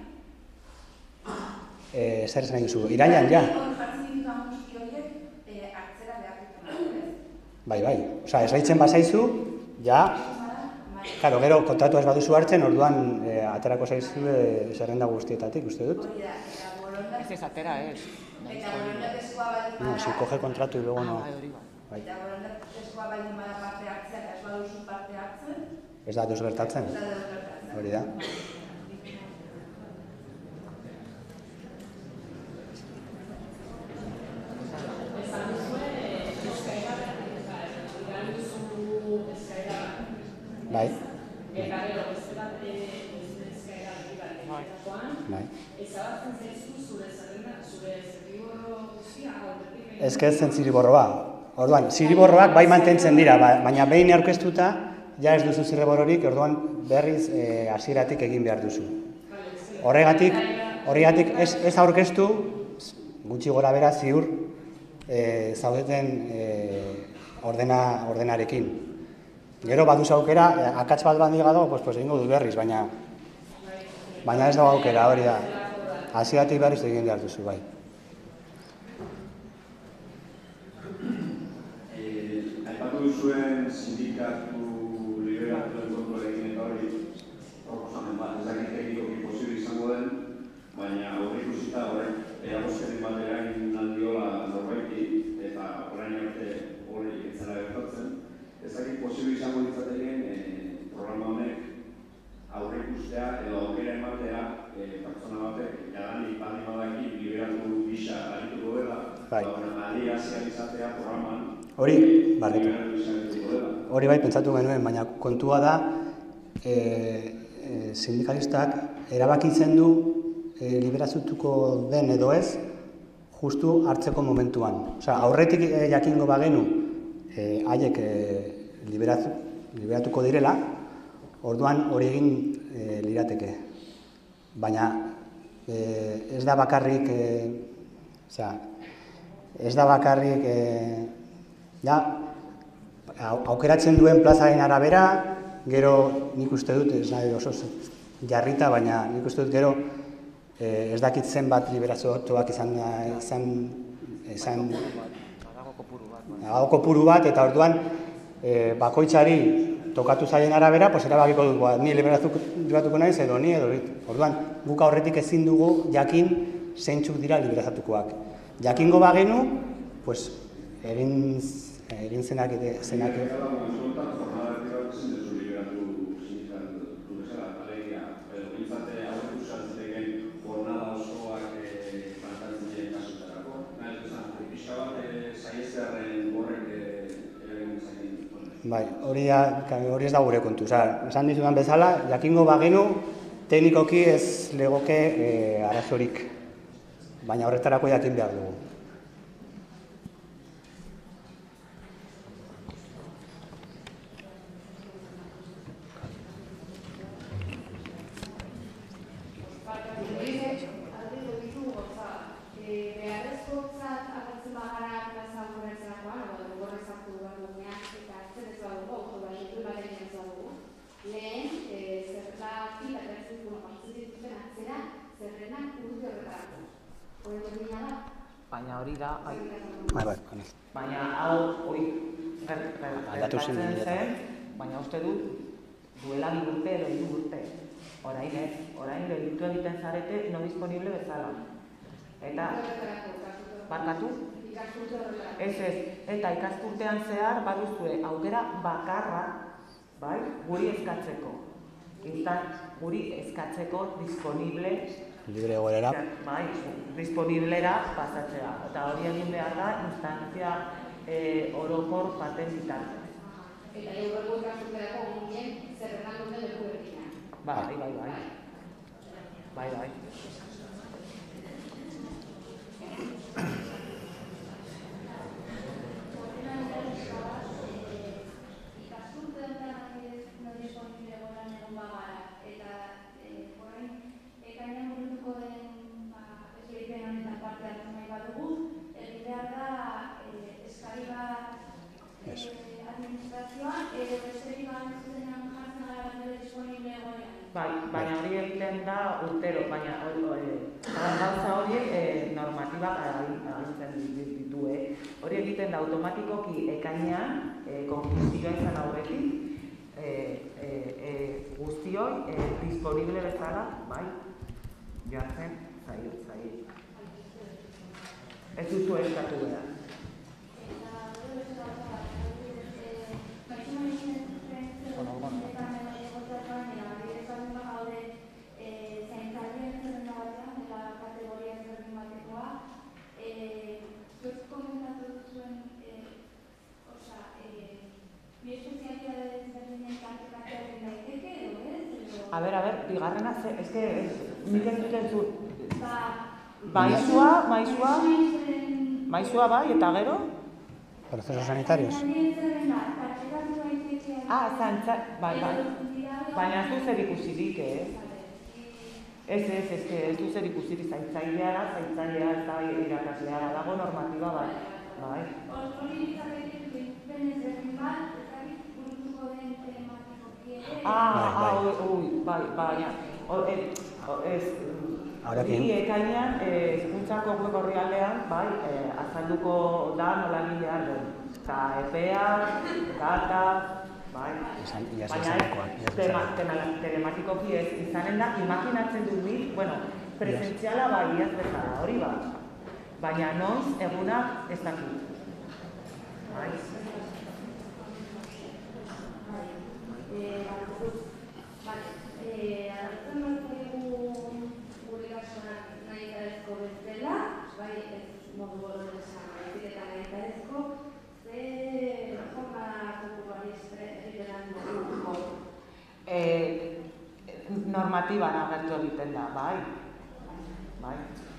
Speaker 2: Zer esan nahi duzu, irailan ja?
Speaker 3: Jartzen ditutan guzti horiek hartzera behar duten.
Speaker 2: Bai, bai. Osa, esraitzen bazaizu, ja, claro, gero kontratu ez baduzu hartzen, orduan aterako zaizu zerrenda guztietatik, uste dut?
Speaker 3: Hori da, eta bolondak...
Speaker 1: Ez ez atera, ez.
Speaker 3: Eta bolondatezkoa baldin bada...
Speaker 2: No, si coge kontratu y luego no.
Speaker 3: Eta bolondatezkoa baldin bada parte hartzea eta ez baduzu parte hartzen...
Speaker 2: Ez da duz gertatzen?
Speaker 3: Ez da duz gertatzen.
Speaker 2: Hori da. Bai.
Speaker 8: Eta gero, beste bat eskaera egitarakoan, ezabatzen zaizu zure zerrenda, zure zerriborro guztia aurretik... Ez
Speaker 2: que ez zen ziriborroa. Orduan, ziriborroak bai mantentzen dira, baina behin aurkeztuta, ja ez duzu zirribororik, orduan berriz hasieratik egin behar duzu. Horregatik, horregatik ez aurkeztu, gutxi gora bera ziur zaudeten ordenarekin. Gero baduz aukera, akats bat bandi gado, pues egingo dut berriz, baina baina ez dago aukera, hori da. Hasieratik berriz egin behar duzu, bai.
Speaker 9: Aipatu duzuen sindikatu liberatuen kontuarekin eta hori proposamen bat, ez dakit teknikoki posible izango den, baina hori ikusita horrek erabosketen bat eragin aldiola norbaiti eta orain arte hori etzera gertatzen. Ez dakit posible izango ditzatekeen programa honek aurre ikustea edo aukera ematea pertsona batek jadanik baldin badaki liberatu gisa arituko dela, adia izatea programan
Speaker 2: hori, barritu. Hori bai pentsatu genuen, baina kontua da sindikalistak erabakitzen du liberazituko den edo ez justu hartzeko momentuan. Osea, aurretik jakingo bagenu haiek liberatuko direla, orduan hori egin lirateke. Baina ez da bakarrik, ez da bakarrik, ja, aukeratzen duen plazaren arabera, gero nik uste dut, ez nahi oso jarrita, baina nik uste dut gero ez dakit zenbat liberazioak izan izan Agago kopuru bat, eta orduan bakoitzari tokatu zaien arabera, pues erabakiko dut, ni liberatuko naiz edo ni edo dit. Orduan, guk aurretik ezin dugu jakin zeintzuk dira liberazatukoak. Jakingo bagenu, pues egin egin zenak zenak Bai, hori ez da gure kontu. Esan dizudan bezala, jakingo bagenu, teknikoki ez legoke arazorik, baina horretarako jakin behar dugu.
Speaker 1: Baina hori da,
Speaker 2: baina
Speaker 1: hau hori gertatzen zen, baina uste dut duela bi urte edo hiru urte. Orain ez, orain gelditu egiten zarete no disponible bezala. Eta, barkatu? Ez ez, eta ikasturtean zehar baduzue aukera bakarra, bai, guri eskatzeko. Instant, guri eskatzeko disponible
Speaker 2: libre egoerera.
Speaker 1: Bai, disponiblera pasatzea. Eta hori egin behar da, instantzia orokor baten bitartez.
Speaker 3: Eta eurreko ikasturteako ginen zerrenak dute leku berdinak.
Speaker 1: Bai, bai, bai. Bai, bai. Bai, baina hori egiten da urtero, baina gauza horiek normatibak agintzen ditu. Hori egiten da automatikoki ekainean, konkursioa izan aurretik, guztioi disponible bezala, bai, jartzen zaio, zaio. Ez duzu eskatu behar. A ber, a ber, bigarrena, ez que, nik ez dut entzun. Maizua, maizua, maizua bai, eta gero?
Speaker 2: Procesos sanitarios.
Speaker 1: Ah, zantza, bai, bai. Baina ez du zer ikusirik, ez? Ez, ez, ez, ez du zer ikusirik zaintzailea da, zaintzailea ez da irakaslea da, dago normatiba bat. Bai. Ah, ah, ui, bai, baina, ez, hori ekainean, hezkuntzako web orrialdean, bai, azalduko da nola egin behar den. Eta epea, data, bai, baina telematikoki ez izanen da, imaginatzen dut nik, bueno, presentziala bai, ez bezala, hori bai, baina noiz egunak ez dakit. Bai.
Speaker 3: Arratzen bat dugu gure kasuan nahi garezko bezala, bai, ez modu horren esan, eta nahi garezko, ze forma kopuruari egiteran dugu?
Speaker 1: Normatiban agertu egiten da, bai. Bai.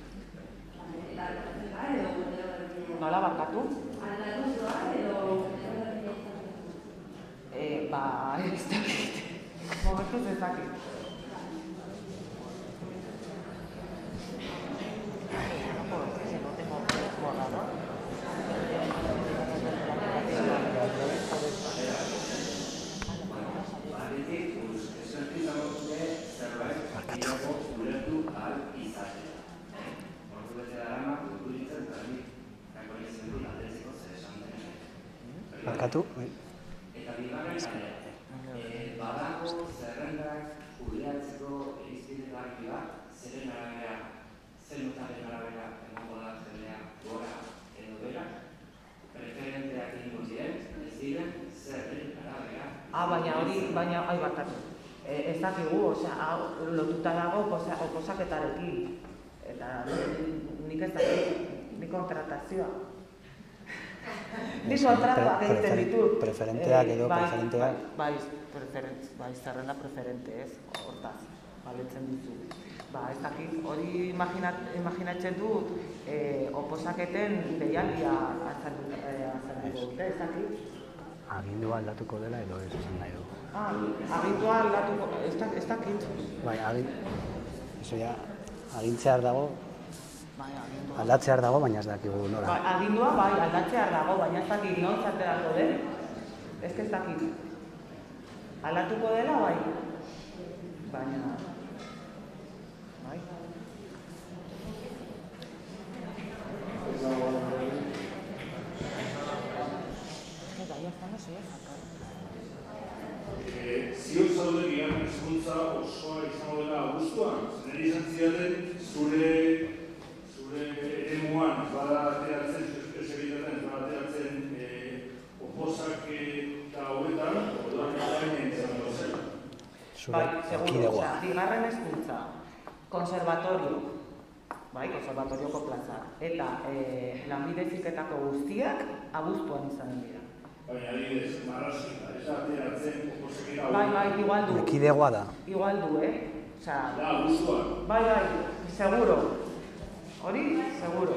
Speaker 1: Nola barkatu?
Speaker 3: Aldatua edo...
Speaker 1: Ba, ez dakit. Momentuz ez dakit.
Speaker 2: Barkatu?
Speaker 6: Eta bigarren badago zerrendak kudeatzeko irizpide garbi bat, zeren arabera, zer notaren arabera emango da jendea gora edo bera, preferenteak egingo diren, ez diren, zerren arabera.
Speaker 1: Ah, baina hori, baina, ai barkatu. Ez dakigu, osea, lotuta dago oposaketarekin. Eta nik ez dakit, nik kontratazioa. Nik kontratuak egiten ditut.
Speaker 2: Preferenteak edo preferenteak?
Speaker 1: Bai, bai, zerrenda preferente ez, hortaz, baletzen ditu. Ba, ez dakit, hori imaginatzen dut oposaketen deialdia azalduko dute, ez dakit?
Speaker 2: Agindua aldatuko dela edo ez esan nahi du.
Speaker 1: Ah, agindua aldatuko, ez dakit.
Speaker 2: Bai, agintzear dago, aldatzear dago, baina ez dakigu nola.
Speaker 1: Agindua, bai, aldatzear dago, baina ez dakit non zaterako den, ez ez dakit. Aldatuko dela, bai, baina, bai.
Speaker 10: Ziur zaude bigarren hezkuntza osoa izango dela abuztuan, zeneri izan zidaten zure eremuan bada ateratzen, espezialitaten bada ateratzen oposak eta horretan, orduan gainen izan zen.
Speaker 1: Bai, seguro, osea, bigarren hezkuntza, konservatorio, bai, konservatorioko plaza, eta lanbide heziketako guztiak abuztuan izanen dira.
Speaker 10: Baina adibidez, marrasita, ez ateratzen oposekera hori.
Speaker 1: Bai, bai, igual du.
Speaker 2: Ekidegoa da.
Speaker 1: Igual du, eh?
Speaker 10: Da, abuztuan.
Speaker 1: Bai, bai, seguro. Hori, seguro.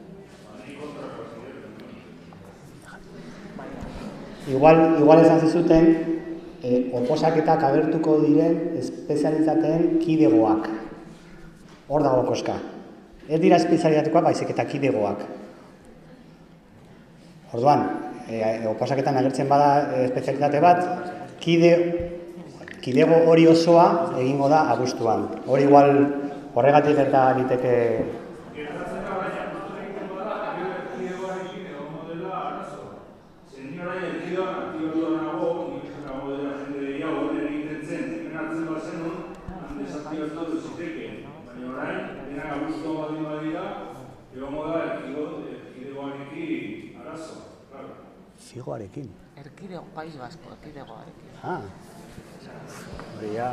Speaker 2: Igual, igual esan zizuten, oposaketak abertuko diren espezialitateen kidegoak. Hor dago koska. Ez dira espezialitatekoak, baizik eta kidegoak. Orduan, oposaketan agertzen bada espezialitate bat, kidego hori osoa egingo da abuztuan. Hori igual horregatik eta egiteke... Zigoarekin?
Speaker 1: Erkidego, País Basko, erkidegoarekin.
Speaker 2: Ah, hori ya...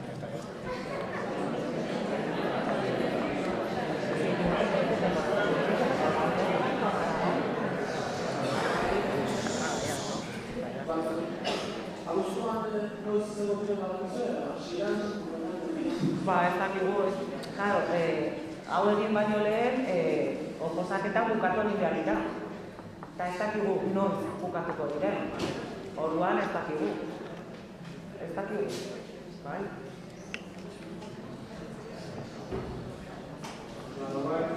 Speaker 1: Ba, ez dakigu, claro, hau egin baino lehen, oposaketan bukatu egin behar dira. Eta ez dakigu noiz bukatuko diren. Orduan ez dakigu. ez daki hori, bai?
Speaker 5: Bai.